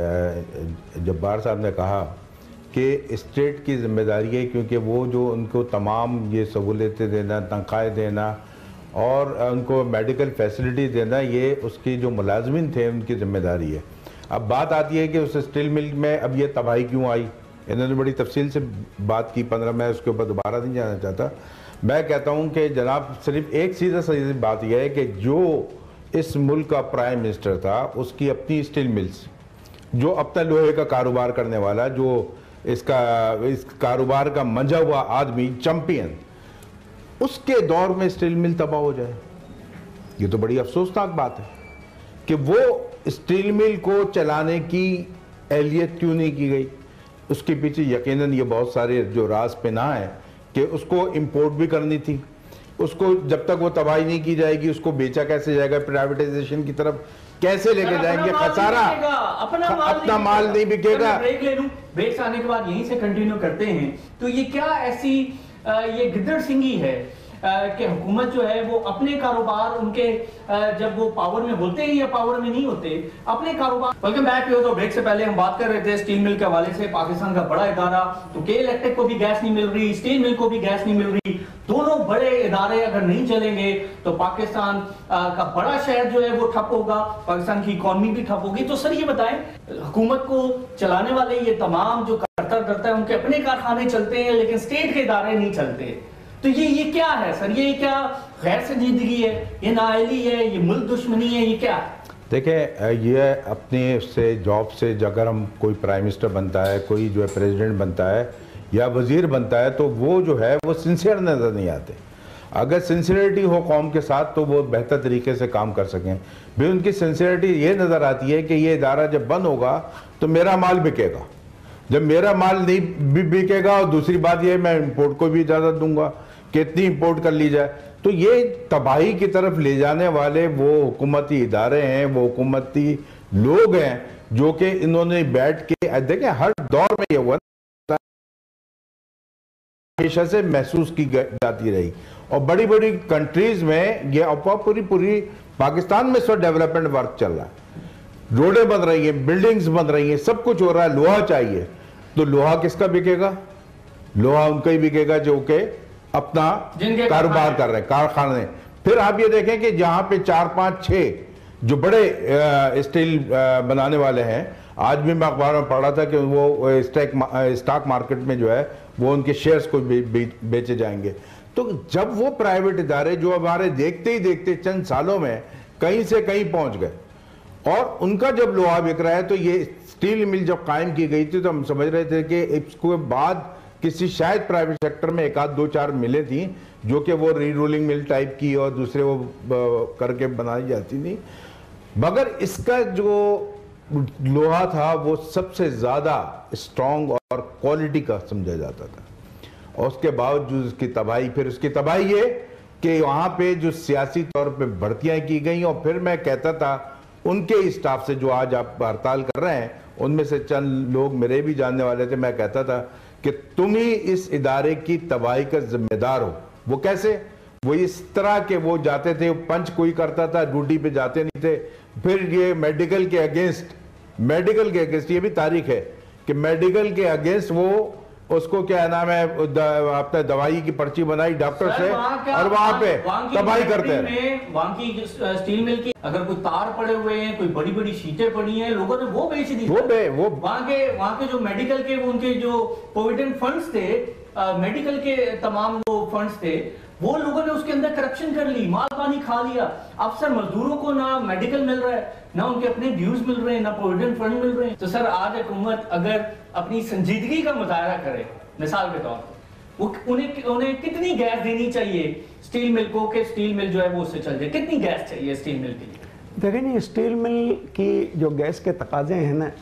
जब्बार साहब ने कहा कि स्टेट की जिम्मेदारी है, क्योंकि वो जो उनको तमाम ये सहूलतें देना, तनख्वाहें देना और उनको मेडिकल फैसिलिटी देना, ये उसकी जो मुलाजमीन थे उनकी जिम्मेदारी है। अब बात आती है कि उस स्टील मिल में अब ये तबाही क्यों आई, इन्होंने बड़ी तफसील से बात की 15, मैं उसके ऊपर दोबारा नहीं जाना चाहता। मैं कहता हूँ कि जनाब सिर्फ एक सीधा सीधी बात यह है कि जो इस मुल्क का प्राइम मिनिस्टर था उसकी अपनी स्टील मिल्स, जो अपना लोहे का कारोबार करने वाला, जो इस कारोबार का मंजा हुआ आदमी, चैंपियन, उसके दौर में स्टील मिल तबाह हो जाए, ये तो बड़ी अफसोसनाक बात है कि वो स्टील मिल को चलाने की एहलियत क्यों नहीं की गई। उसके पीछे यकीनन ये बहुत सारे जो राज पिना है कि उसको इंपोर्ट भी करनी थी, उसको जब तक वो तबाही नहीं की जाएगी उसको बेचा कैसे जाएगा, प्राइवेटाइजेशन की तरफ कैसे लेके जाएंगे, खसारा, अपना माल नहीं बिकेगा। ब्रेक ले लूं, ब्रेक आने के बाद यहीं से कंटिन्यू करते हैं। तो ये क्या ऐसी ये गिद्दड़ सिंगी है कि हुकूमत जो है वो अपने कारोबार उनके जब वो पावर में होते हैं या पावर में नहीं होते, अपने कारोबार। Welcome back. तो ब्रेक से पहले हम बात कर रहे थे स्टील मिल के हवाले से, पाकिस्तान का बड़ा इदारा, तो के इलेक्ट्रिक को भी गैस नहीं मिल रही, स्टील मिल को भी गैस नहीं मिल रही, दोनों बड़े इदारे अगर नहीं चलेंगे तो पाकिस्तान का बड़ा शहर जो है वो ठप होगा, पाकिस्तान की इकॉनमी भी ठप होगी। तो सर ये बताएं, हुकूमत को चलाने वाले ये तमाम जो करता धरता है उनके अपने कारखाने चलते हैं लेकिन स्टेट के इदारे नहीं चलते, तो ये क्या है सर? ये क्या गैर संजीदगी है, ये नाअहली है, ये मुल्क दुश्मनी है, ये क्या है? देखें, ये अपने से जॉब से अगर हम कोई प्राइम मिनिस्टर बनता है, कोई जो है प्रेसिडेंट बनता है या वजीर बनता है, तो वो जो है वो सिंसियर नज़र नहीं आते। अगर सिंसियरिटी हो कौम के साथ तो वो बेहतर तरीके से काम कर सकें। भी उनकी सिंसियरिटी ये नज़र आती है कि ये इदारा जब बंद होगा तो मेरा माल बिकेगा, जब मेरा माल नहीं बिकेगा, और दूसरी बात ये मैं इंपोर्ट को भी इजाज़त दूंगा, कितनी इंपोर्ट कर ली जाए, तो ये तबाही की तरफ ले जाने वाले वो हुकूमती इदारे हैं, वो हुकूमती लोग हैं जो कि इन्होंने बैठ के, देखें हर दौर में ये हुआ हमेशा से महसूस की जाती रही, और बड़ी बड़ी कंट्रीज में ये पूरी पाकिस्तान में सब डेवलपमेंट वर्क चल रहा है। रोडें बन रही हैं, बिल्डिंग्स बन रही हैं, सब कुछ हो रहा है, लोहा चाहिए, तो लोहा किसका बिकेगा? लोहा उनका ही बिकेगा जो के अपना कारोबार कर रहे हैं, कारखाने। फिर आप ये देखें कि जहां पे 4, 5, 6 जो बड़े स्टील बनाने वाले हैं, आज भी मैं अखबार में पढ़ रहा था कि वो स्टॉक मार्केट में जो है वो उनके शेयर्स को बेचे जाएंगे। तो जब वो प्राइवेट इदारे जो हमारे देखते ही देखते चंद सालों में कहीं से कहीं पहुंच गए और उनका जब लोहा बिक रहा है, तो ये स्टील मिल जब कायम की गई थी तो हम समझ रहे थे कि इसके बाद किसी शायद प्राइवेट सेक्टर में 1 आध 2 4 मिलें थी जो कि वो री रोलिंग मिल टाइप की और दूसरे वो करके बनाई जाती थी, मगर इसका जो लोहा था वो सबसे ज्यादा स्ट्रॉन्ग और क्वालिटी का समझा जाता था। और उसके बावजूद उसकी तबाही, फिर उसकी तबाही ये कि वहां पे जो सियासी तौर पे भर्तियां की गई, और फिर मैं कहता था उनके स्टाफ से जो आज आप हड़ताल कर रहे हैं उनमें से चंद लोग मेरे भी जानने वाले थे, मैं कहता था कि तुम ही इस इदारे की तबाही का जिम्मेदार हो। वो कैसे? वो इस तरह के वो जाते थे, पंच कोई करता था, ड्यूटी पे जाते नहीं थे। फिर ये मेडिकल के अगेंस्ट ये भी तारीख है कि मेडिकल के अगेंस्ट वो उसको क्या नाम है आपने दवाई की पर्ची बनाई डॉक्टर से और वहां पे तबाही करते हैं। वहां की स्टील मिल की अगर कोई तार पड़े हुए हैं, कोई बड़ी बड़ी शीटें पड़ी हैं, लोगों ने वो बेच दी। वो वहां के जो मेडिकल के उनके जो प्रोविडेंट फंड्स थे, मेडिकल के तमाम वो फंड्स थे, वो लोगों ने उसके अंदर करप्शन कर ली, माल पानी खा लिया। अफसर मजदूरों को ना मेडिकल मिल रहा है, ना उनके अपने ड्यूज मिल रहे हैं, ना प्रोविडेंट फंड मिल रहे हैं। तो सर आज हुकूमत अगर अपनी संजीदगी का मुजाहरा करे, मिसाल के तौर पर उन्हें कितनी गैस देनी चाहिए स्टील मिल को कि स्टील मिल जो है वो उससे चल जाए? कितनी गैस चाहिए स्टील मिल के लिए? देखिए नहीं, स्टील मिल की जो गैस के तकाजे हैं ना,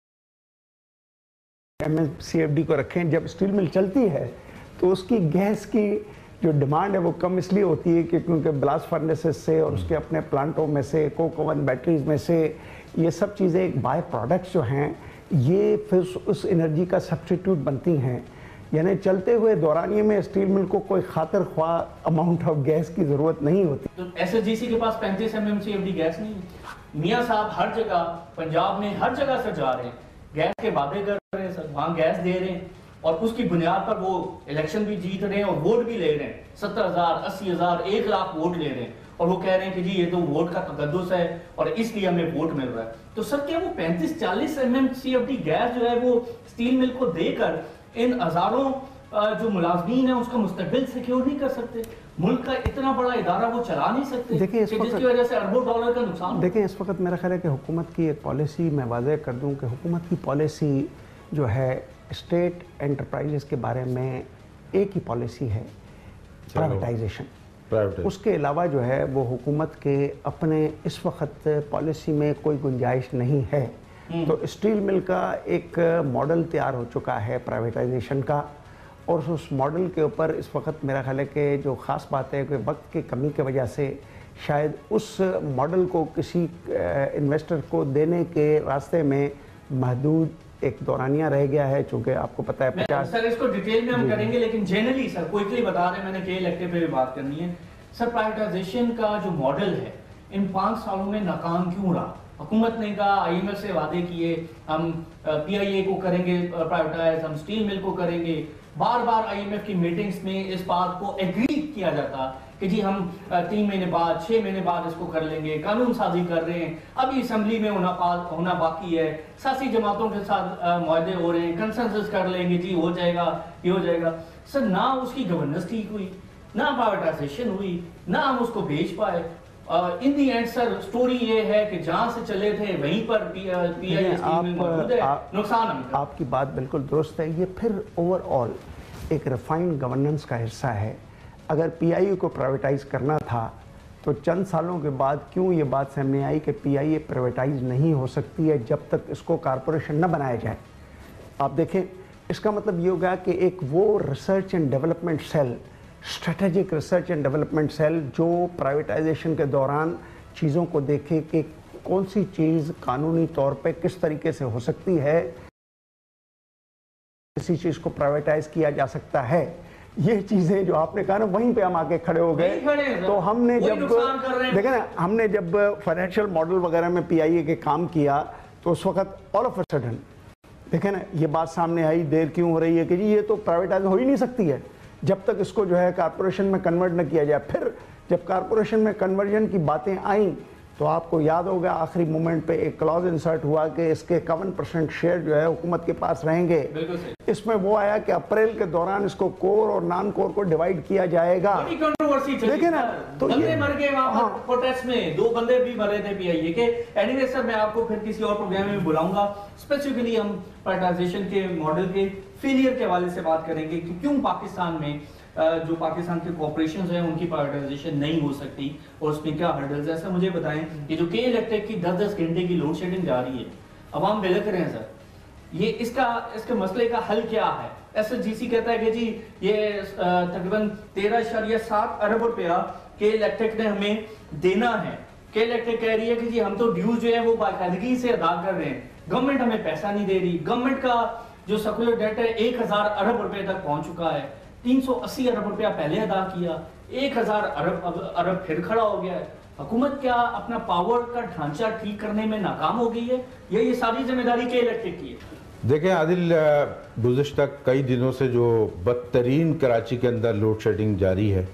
MSCFD को रखें, जब स्टील मिल चलती है तो उसकी गैस की जो डिमांड है वो कम इसलिए होती है कि क्योंकि ब्लास्ट फर्नेसेस से और उसके अपने प्लांटों में से, कोक ओवन बैटरीज में से, ये सब चीज़ें एक बाय प्रोडक्ट्स जो हैं ये फिर उस एनर्जी का सब्स्टिट्यूट बनती हैं। यानी चलते हुए दौरानिए में स्टील मिल को कोई खातिर ख्वाह अमाउंट ऑफ गैस की ज़रूरत नहीं होती। तो SSGC के पास 35 MMCFD गैस नहीं है। मियाँ साहब हर जगह, पंजाब में हर जगह से जा रहे हैं, गैस के वादे कर रहे हैं, सर वहाँ गैस दे रहे हैं और उसकी बुनियाद पर वो इलेक्शन भी जीत रहे हैं और वोट भी ले रहे हैं। 70,000, 80,000, 1 लाख वोट ले रहे हैं और वो कह रहे हैं कि जी ये तो वोट का तकद्दुस है और इसलिए हमें वोट मिल रहा है। तो सर क्या वो 35-40 MMCFD गैस जो है वो स्टील मिल को देकर इन हजारों जो मुलाजमीन है उसका मुस्तकबिल सिक्योर नहीं कर सकते? मुल्क का इतना बड़ा इदारा वो चला नहीं सकते? देखिए जिसकी वजह से अरबों डॉलर का नुकसान। देखिए इस वक्त मेरा ख्याल है कि हुकूमत की एक पॉलिसी, मैं वाज़ेह कर दूं कि हुकूमत की पॉलिसी जो है स्टेट एंटरप्राइजेस के बारे में एक ही पॉलिसी है, प्राइवेटाइजेशन। उसके अलावा जो है वो हुकूमत के अपने इस वक्त पॉलिसी में कोई गुंजाइश नहीं है। तो स्टील मिल का एक मॉडल तैयार हो चुका है प्राइवेटाइजेशन का, और उस मॉडल के ऊपर इस वक्त मेरा ख्याल है कि जो ख़ास बात है कि वक्त की कमी की वजह से शायद उस मॉडल को किसी इन्वेस्टर को देने के रास्ते में महदूद एक दौरानिया रह गया है, चूँकि आपको पता है 50। सर इसको डिटेल में हम करेंगे, लेकिन जनरली सर क्विकली बता दें, मैंने के इलेक्टिव पे भी बात करनी है। सर प्राइवेटाइजेशन का जो मॉडल है इन 5 सालों में नाकाम क्यों रहा? हुकूमत ने कहा, IMF से वादे किए, हम PIA को करेंगे प्राइवेटाइज, हम स्टील मिल को करेंगे। बार बार IMF की मीटिंग्स में इस बात को एग्री किया जाता कि जी हम 3 महीने बाद, 6 महीने बाद इसको कर लेंगे, कानून साजी कर रहे हैं, अभी असम्बली में होना बाकी है, सियासी जमातों के साथ मुआहदे हो रहे हैं, कंसेंसस कर लेंगे, जी हो जाएगा, ये हो जाएगा। सर ना उसकी गवर्नेंस ठीक हुई, ना प्राइवेटाइजेशन हुई, ना हम उसको बेच पाए। In the end sir story ये है कि जहां से चले थे वहीं पर PIA मौजूद है, नुकसान हमका। आपकी बात बिल्कुल दुरुस्त है। ये फिर ओवरऑल एक रिफाइंड गवर्नेंस का हिस्सा है। अगर PIA को प्राइवेटाइज करना था तो चंद सालों के बाद क्यों ये बात सामने आई कि PIA प्राइवेटाइज नहीं हो सकती है जब तक इसको कारपोरेशन न बनाया जाए। आप देखें, इसका मतलब ये होगा कि एक वो research and development cell, strategic research and development cell जो प्राइवेटाइजेशन के दौरान चीज़ों को देखे कि कौन सी चीज़ कानूनी तौर पे किस तरीके से हो सकती है, किसी चीज़ को प्राइवेटाइज किया जा सकता है, ये चीजें जो आपने कहा ना, वहीं पे हम आके खड़े हो गए। तो हमने जब देखे ना, हमने जब फाइनेंशियल मॉडल वगैरह में पीआईए के काम किया तो उस वक्त ऑल ऑफ अ सडन देखे ना ये बात सामने आई, देर क्यों हो रही है कि जी ये तो प्राइवेटाइज हो ही नहीं सकती है जब तक इसको जो है कारपोरेशन में कन्वर्ट न किया जाए। फिर जब कारपोरेशन में कन्वर्जन की बातें आई तो आपको याद होगा आखिरी मोमेंट पे एक क्लॉज इंसर्ट हुआ कि इसके 51% शेयर जो है हुकूमत के पास रहेंगे। इसमें वो आया कि अप्रैल के दौरान इसको कोर और नॉन कोर को डिवाइड किया जाएगा। देखे ना, तो बंदे मर गए वहां पर प्रोटेस्ट में, 2 बंदे भी मरे थे पीआईए के। एनीवे सर, मैं आपको फिर किसी और प्रोग्राम में बुलाऊंगा, स्पेसिफिकली हम प्राइवेटाइजेशन के मॉडल के फेलियर के हवाले से बात करेंगे कि क्यों पाकिस्तान में जो पाकिस्तान के कॉर्पोरेशंस हैं उनकी प्राइवेटाइजेशन नहीं हो सकती और उसमें क्या हर्डल्स है। सर मुझे बताएं कि जो के इलेक्ट्रिक की 10-10 घंटे की लोड शेडिंग जा रही है, अवाम बिलक रहे हैं सर, ये इसके मसले का हल क्या है? एसएसजीसी कहता है कि जी ये तकरीबन 13.7 अरब रुपया के इलेक्ट्रिक ने हमें देना है। के इलेक्ट्रिक कह रही है कि जी हम तो ड्यूज जो है वो बाकायदगी से अदा कर रहे हैं, गवर्नमेंट हमें पैसा नहीं दे रही। गवर्नमेंट का जो सर्कुलर डेट है 1000 अरब रुपए तक पहुंच चुका है। 380 अरब रुपया पहले अदा किया, 1000 अरब फिर खड़ा हो गया है। हुकूमत क्या अपना पावर का ढांचा ठीक करने में नाकाम हो गई है या ये सारी जिम्मेदारी के इलेक्ट्रिक की है? देखें आदिल, गुज़िश्ता कई दिनों से जो बदतरीन कराची के अंदर लोड शेडिंग जारी है,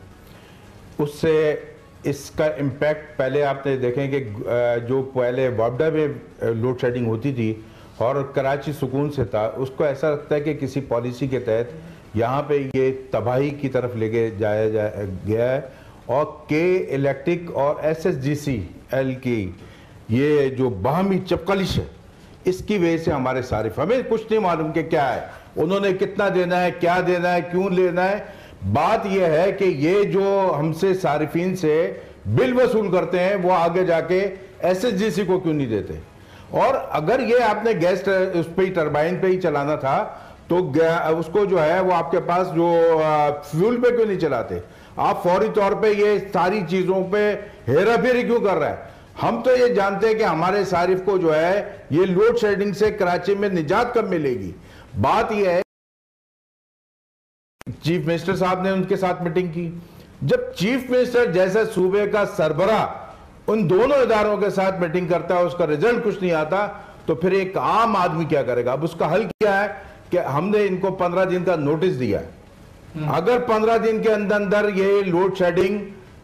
उससे इसका इम्पैक्ट पहले आपने देखें कि जो पहले वापडा में लोड शेडिंग होती थी और कराची सुकून से था, उसको ऐसा लगता है कि किसी पॉलिसी के तहत यहाँ पे ये तबाही की तरफ लेके जाया गया है। और के इलेक्ट्रिक और SSGCL की ये जो बाहमी चपकलिश है, इसकी वजह से हमारे सारिफ, हमें कुछ नहीं मालूम कि क्या है, उन्होंने कितना देना है, क्या देना है, क्यों लेना है। बात यह है कि ये जो हमसे सारिफीन से बिल वसूल करते हैं वो आगे जाके SSGC को क्यों नहीं देते। और अगर ये आपने गैस उस पर ही टरबाइन पे ही चलाना था तो उसको जो है वो आपके पास जो फ्यूल पे क्यों नहीं चलाते। आप फौरी तौर पे ये सारी चीजों पे हेरा फेरी क्यों कर रहा है। हम तो ये जानते हैं कि हमारे सारिफ को जो है ये लोड शेडिंग से कराची में निजात कब मिलेगी। बात यह है, चीफ मिनिस्टर साहब ने उनके साथ मीटिंग की। जब चीफ मिनिस्टर जैसे सूबे का सरबरा उन दोनों इदारों के साथ मीटिंग करता है, उसका रिजल्ट कुछ नहीं आता, तो फिर एक आम आदमी क्या करेगा। अब उसका हल क्या है कि हमने इनको 15 दिन का नोटिस दिया है। अगर 15 दिन के अंदर अंदर ये लोड शेडिंग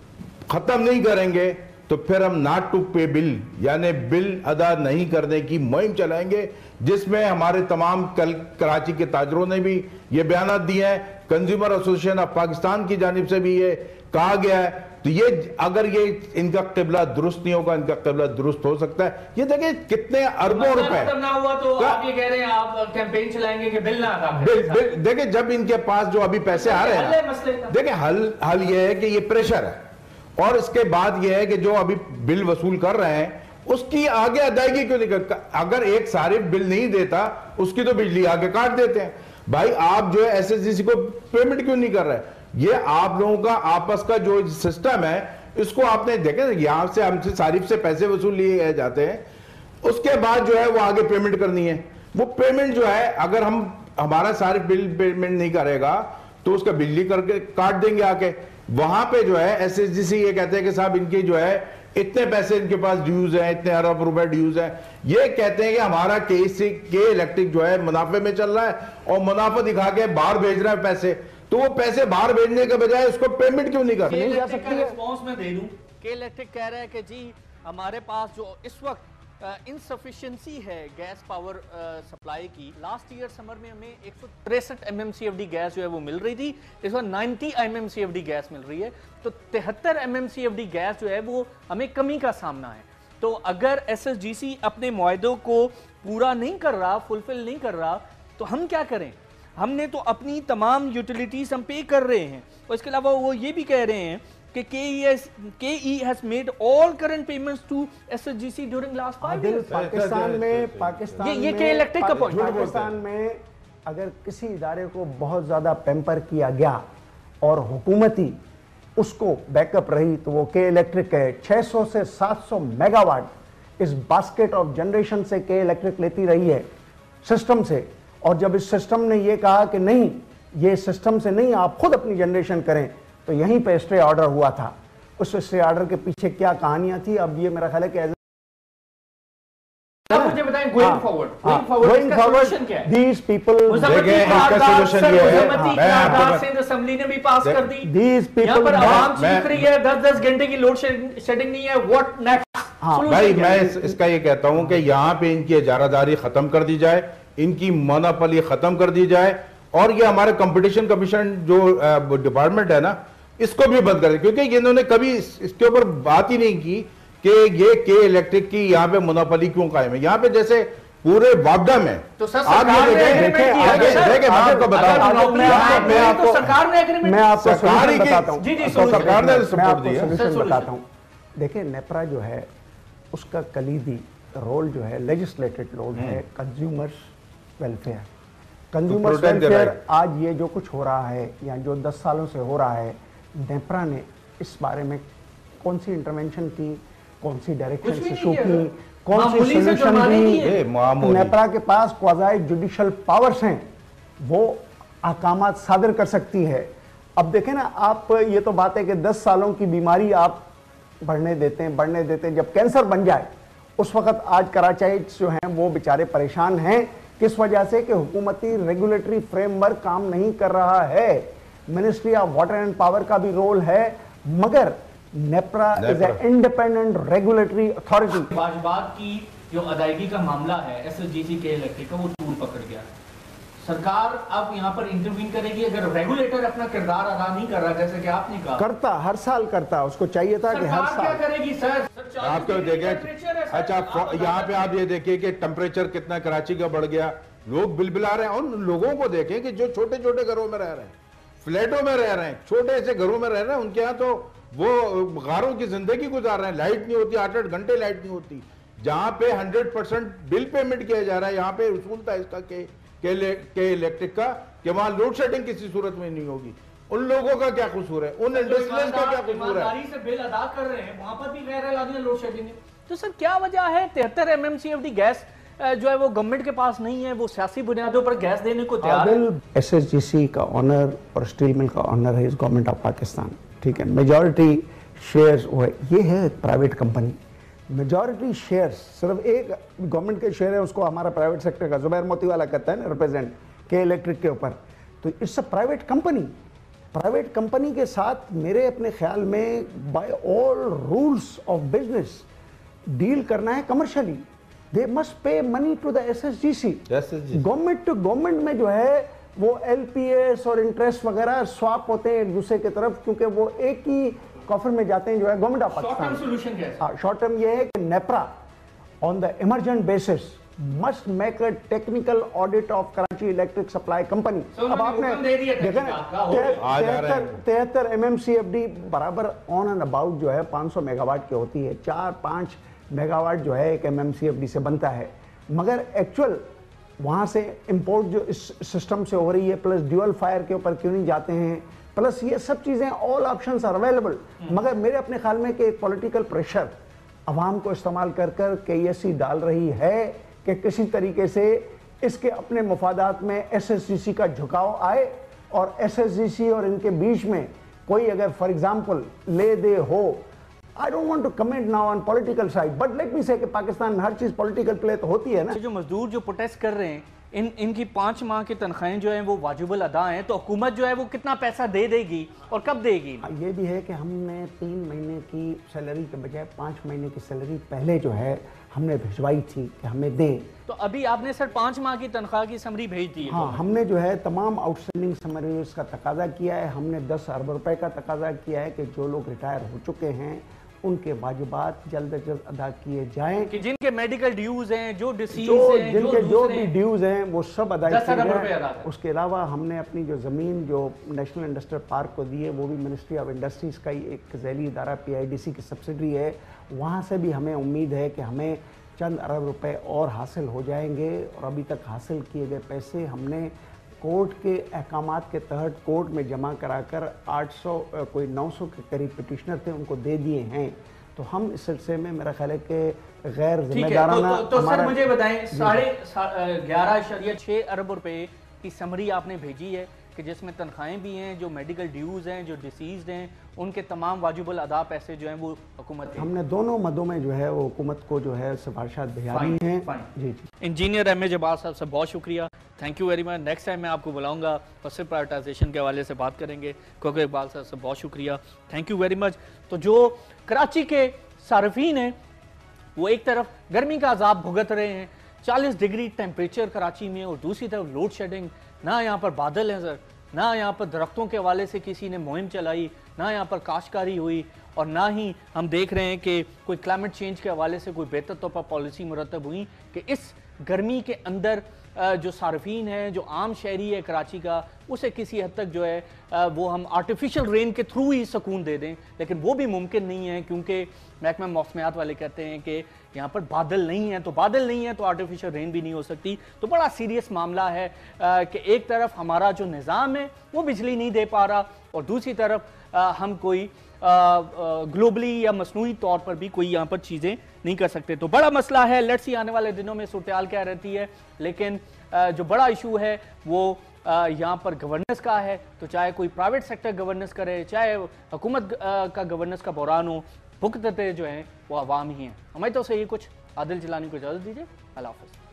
खत्म नहीं करेंगे तो फिर हम नॉट टू पे बिल, यानी बिल अदा नहीं करने की मुहिम चलाएंगे, जिसमें हमारे तमाम कराची के ताजरों ने भी ये बयान दिए हैं, कंज्यूमर एसोसिएशन ऑफ पाकिस्तान की जानिब से भी ये कहा गया है। तो ये अगर ये इनका किबला दुरुस्त नहीं होगा, इनका किबला दुरुस्त हो सकता है। ये देखिए कितने अरबों रुपए ना हुआ तो आप ये कह रहे हैं आप कैंपेन चलाएंगे कि बिल ना अदा करें। देखिए जब इनके पास जो अभी पैसे आ रहे हैं, देखिए हल ये है कि ये प्रेशर है, और इसके बाद ये है कि जो अभी बिल वसूल कर रहे हैं उसकी आगे अदायगी क्यों नहीं कर। अगर एक सारिफ बिल नहीं देता उसकी तो बिजली आगे काट देते हैं। भाई आप जो है SSGC को पेमेंट क्यों नहीं कर रहे। ये आप लोगों का आपस का जो सिस्टम है इसको आपने देखे, यहां से हमसे सारिफ से पैसे वसूल लिए जाते हैं, उसके बाद जो है वो आगे पेमेंट करनी है। वो पेमेंट जो है अगर हमारा सारिफ बिल पेमेंट नहीं करेगा तो उसका बिजली करके काट देंगे आके। वहां पे जो है SSGC ये कहते हैं कि साहब इनके जो है इतने पैसे इनके पास ड्यूज हैं, इतने अरब रुपए ड्यूज हैं। ये कहते हैं कि हमारा के इलेक्ट्रिक जो है मुनाफे में चल रहा है और मुनाफा दिखा के बाहर भेज रहा है पैसे, तो वो पैसे बाहर भेजने के बजाय उसको पेमेंट क्यों नहीं कर जा सकती है। रिस्पांस में दे दूं के इलेक्ट्रिक कह रहा है कि जी हमारे पास जो इस वक्त इनसफिशिएंसी है गैस पावर सप्लाई की। लास्ट ईयर समर में हमें 163 MMCFD गैस जो है वो मिल रही थी, इस बार 90 MMCFD गैस मिल रही है, तो 73 MMCFD गैस जो है वो हमें कमी का सामना है। तो अगर SSGC अपने मुआहदों को पूरा नहीं कर रहा, फुलफिल नहीं कर रहा, तो हम क्या करें। हमने तो अपनी तमाम यूटिलिटीज हम पे कर रहे हैं, और इसके अलावा वो ये भी कह रहे हैं कि KE has made all current payments to SSGC during last 5 years. Pakistan ये के इलेक्ट्रिक का पॉइंट। पाकिस्तान में अगर किसी इदारे को बहुत ज्यादा पैम्पर किया गया और हुकूमती उसको बैकअप रही तो वो के इलेक्ट्रिक है। 600 से 700 मेगावाट इस बास्केट ऑफ जनरेशन से के इलेक्ट्रिक लेती रही है सिस्टम से, और जब इस सिस्टम ने ये कहा कि नहीं ये सिस्टम से नहीं, आप खुद अपनी जनरेशन करें। तो यहीं पे स्टे ऑर्डर हुआ था। उस स्टे ऑर्डर के पीछे क्या कहानियां थी, अब ये मेरा ख्याल है कि मुझे बताएं गोइंग फॉरवर्ड इसका सॉल्यूशन क्या है? These people, देखिए इसका सॉल्यूशन ये है, सिंध असेंबली ने भी पास कर दी। These people, यहाँ पर आवाम चीख रही है 10-10 घंटे की लोड शेडिंग नहीं है, व्हाट नेक्स्ट? भाई मैं इसका ये कहता हूं कि यहाँ पे इनकी इजारादारी खत्म कर दी जाए, इनकी मोनोपोली खत्म कर दी जाए, और ये हमारे कंपटीशन कमीशन जो डिपार्टमेंट है ना, इसको भी बंद करें, क्योंकि इन्होंने कभी इसके ऊपर बात ही नहीं की कि ये के इलेक्ट्रिक की यहाँ पे मोनोपोली क्यों कायम है। यहाँ पे जैसे पूरे वापडा में तो सर आप ये देखें, मैं आपको बताऊं, मैं आपको सरकार ने बताता हूं, सरकार ने सपोर्ट दिया, बताता हूं। देखिए नेपरा जो है उसका कलीदी रोल जो है लेजिस्लेटेड रोल है कंज्यूमर्स वेलफेयर। कंज्यूमर्स वेलफेयर आज ये जो कुछ हो रहा है या जो 10 सालों से हो रहा है, नेपरा ने इस बारे में कौन सी इंटरवेंशन की, कौन सी डायरेक्शन इशू की, कौन सी सोल्यूशन दी? नेपरा के पास क्वाज़ाई जुडिशियल पावर्स हैं, वो अहकामात सादर कर सकती है। अब देखें ना आप, ये तो बात है कि 10 सालों की बीमारी आप बढ़ने देते हैं, जब कैंसर बन जाए उस वक्त आज कराचाइट्स जो हैं वो बेचारे परेशान हैं। किस वजह से? कि हुकूमती रेगुलेटरी फ्रेमवर्क काम नहीं कर रहा है। Ministry of water and power का भी रोल है, मगर NEPRA is a independent regulatory authority. वाजबात की जो अदायगी का मामला है एसएसजीसी के इलेक्ट्रिक का, वो टूल पकड़ गया। सरकार अब यहाँ पर इंटरवीन करेगी अगर रेगुलेटर अपना किरदार अदा नहीं कर रहा, जैसे कि आपने कहा। करता, हर साल करता, उसको चाहिए था कि हर साल। क्या करेगी सर? आपको देखें, अच्छा यहाँ पे आप ये देखिए कि टेम्परेचर कितना कराची का बढ़ गया, लोग बिलबिला रहे हैं। उन लोगों को देखें कि जो छोटे छोटे घरों में रह रहे हैं, फ्लैटों में रह रहे हैं, छोटे से घरों में रह रहे हैं, उनके यहाँ तो वो गारों की जिंदगी गुजार रहे हैं। लाइट नहीं होती, 8-8 घंटे लाइट नहीं होती। जहां पे 100% बिल पेमेंट किया जा रहा है, यहाँ पे उसूल था इसका के इलेक्ट्रिक का कि वहां लोड शेडिंग किसी सूरत में नहीं होगी। उन लोगों का क्या कसूर है? उन इंडस्ट्रियल्स का क्या कसूर है? से बिल अदा कर रहे हैं, वहां पर भी गैर एलानिया लोड शेडिंग है। तो सर क्या वजह है 73 MMCFD गैस जो है वो गवर्नमेंट के पास नहीं है, वो सियासी बुनियादों पर गैस देने को तैयार है? एसएसजीसी का ऑनर और स्टील मिल का ऑनर है इस गवर्नमेंट ऑफ पाकिस्तान, ठीक है। मेजॉरिटी शेयर्स वो है, ये है प्राइवेट कंपनी। मेजॉरिटी शेयर्स सिर्फ एक गवर्नमेंट के शेयर है, उसको हमारा प्राइवेट सेक्टर का जुबैर मोतीवाला कहता है ना रिप्रेजेंट के इलेक्ट्रिक के ऊपर। तो it's a private company. Private company के साथ मेरे अपने ख्याल में by all rules of business deal करना है commercially. They must pay money to the SSGC. Government to government में जो है वो एलपीएस और इंटरेस्ट वगैरह स्वाप होते हैं एक दूसरे की तरफ, क्योंकि वो एक ही कॉफर में जाते हैं जो है government of Pakistan. Short term solution क्या है? शॉर्ट टर्म ये है कि NEPRA on the emergent basis must make a technical audit of Karachi electric supply company. अब आपने देखा ना 73 MMCFD बराबर ऑन एंड अबाउट जो है 500 मेगावाट की होती है। 4-5 मेगावाट जो है एक MMCFD से बनता है, मगर एक्चुअल वहाँ से इंपोर्ट जो इस सिस्टम से हो रही है, प्लस ड्यूअल फायर के ऊपर क्यों नहीं जाते हैं, प्लस ये सब चीज़ें ऑल ऑप्शंस आर अवेलेबल। मगर मेरे अपने ख्याल में कि एक पॉलिटिकल प्रेशर अवाम को इस्तेमाल कर कर KEC डाल रही है कि किसी तरीके से इसके अपने मफादात में एसएसजीसी का झुकाव आए, और एसएसजीसी और इनके बीच में कोई अगर फॉर एग्जांपल ले दे हो। I don't want to comment now on political side, but let me say कि पाकिस्तान में हर चीज़ पॉलिटिकल प्ले तो होती है ना। जो मजदूर जो प्रोटेस्ट कर रहे हैं, इनकी 5 माह की तनख्वाहें जो हैं वो वाजिबुल अदा हैं, तो हुकूमत जो है वो कितना पैसा दे देगी और कब देगी? ये भी है कि हमने 3 महीने की सैलरी के बजाय 5 महीने की सैलरी पहले जो है हमने भिजवाई थी कि हमें दें। तो अभी आपने सर 5 माह की तनख्वाह की समरी भेज दी है? हाँ, हमने जो है तमाम आउटस्टैंडिंग समरीज का तकाजा किया है। हमने 10 अरब रुपए का तकाजा किया है कि जो लोग रिटायर हो चुके हैं उनके वाजिबात जल्द से जल्द अदा किए जाएं, कि जिनके मेडिकल ड्यूज हैं, जो डिसीज हैं, जिनके जो भी ड्यूज हैं वो सब अदा किए जाएं। उसके अलावा हमने अपनी जो ज़मीन जो नेशनल इंडस्ट्रियल पार्क को दी है, वो भी मिनिस्ट्री ऑफ इंडस्ट्रीज़ का ही एक ज़ैली इदारा PIDC की सब्सिडी है। वहाँ से भी हमें उम्मीद है कि हमें चंद अरब रुपए और हासिल हो जाएंगे। और अभी तक हासिल किए गए पैसे हमने कोर्ट के अहकामात के तहत कोर्ट में जमा कराकर 800 कोई 900 के करीब पिटिशनर थे, उनको दे दिए हैं। तो हम इस सिलसिले में मेरा ख्याल है कि गैर जिम्मेदाराना तो सर मुझे बताएं 11.6 अरब रुपए की समरी आपने भेजी है, कि जिसमें तनख्वाहें भी हैं, जो मेडिकल ड्यूज़ हैं, जो डिसीज़ हैं, उनके तमाम वाजिबुल अदा पैसे जो हैं वो हुकूमत के। हमने दोनों मदों में जो है वो हुकूमत को जो है सिफारिशात भिजवाई हैं। जी जी। इंजीनियर एम ए जब्बार साहब से बहुत शुक्रिया, thank you very much. Next time मैं आपको बुलाऊंगा और सिर्फ प्राइवेटाइजेशन के हवाले से बात करेंगे। क्योंकि इकबाल साहब से बहुत शुक्रिया, थैंक यू वेरी मच। तो जो कराची के सार्फिन हैं वो एक तरफ गर्मी का अजाब भुगत रहे हैं, 40 डिग्री टेम्परेचर कराची में, और दूसरी तरफ लोड शेडिंग, ना यहाँ पर बादल हैं सर, ना यहाँ पर दरख्तों के हवाले से किसी ने मुहिम चलाई, ना यहाँ पर काश्तकारी हुई, और ना ही हम देख रहे हैं कि कोई क्लाइमेट चेंज के हवाले से कोई बेहतर तौर पर पॉलिसी मुरतब हुई कि इस गर्मी के अंदर जो सार्फिन है, जो आम शहरी है कराची का, उसे किसी हद तक जो है वो हम आर्टिफिशियल रेन के थ्रू ही सुकून दे दें, लेकिन वो भी मुमकिन नहीं है क्योंकि महकमा मौसमियात वाले कहते हैं कि यहाँ पर बादल नहीं है, तो बादल नहीं है तो आर्टिफिशियल रेन भी नहीं हो सकती। तो बड़ा सीरियस मामला है कि एक तरफ हमारा जो निज़ाम है वो बिजली नहीं दे पा रहा, और दूसरी तरफ हम कोई ग्लोबली या मसनूई तौर पर भी कोई यहाँ पर चीज़ें नहीं कर सकते। तो बड़ा मसला है, लेट्स सी आने वाले दिनों में सूरत क्या रहती है, लेकिन जो बड़ा इशू है वो यहाँ पर गवर्नेंस का है। तो चाहे कोई प्राइवेट सेक्टर गवर्नेंस करे, चाहे हुकूमत का गवर्नेंस का बहरान हो, भुगतते जो हैं वो आवाम ही हैं। हमें तो सही कुछ आदिल जिलानी को इजाज़त दीजिए, अल्लाह हाफ़िज़।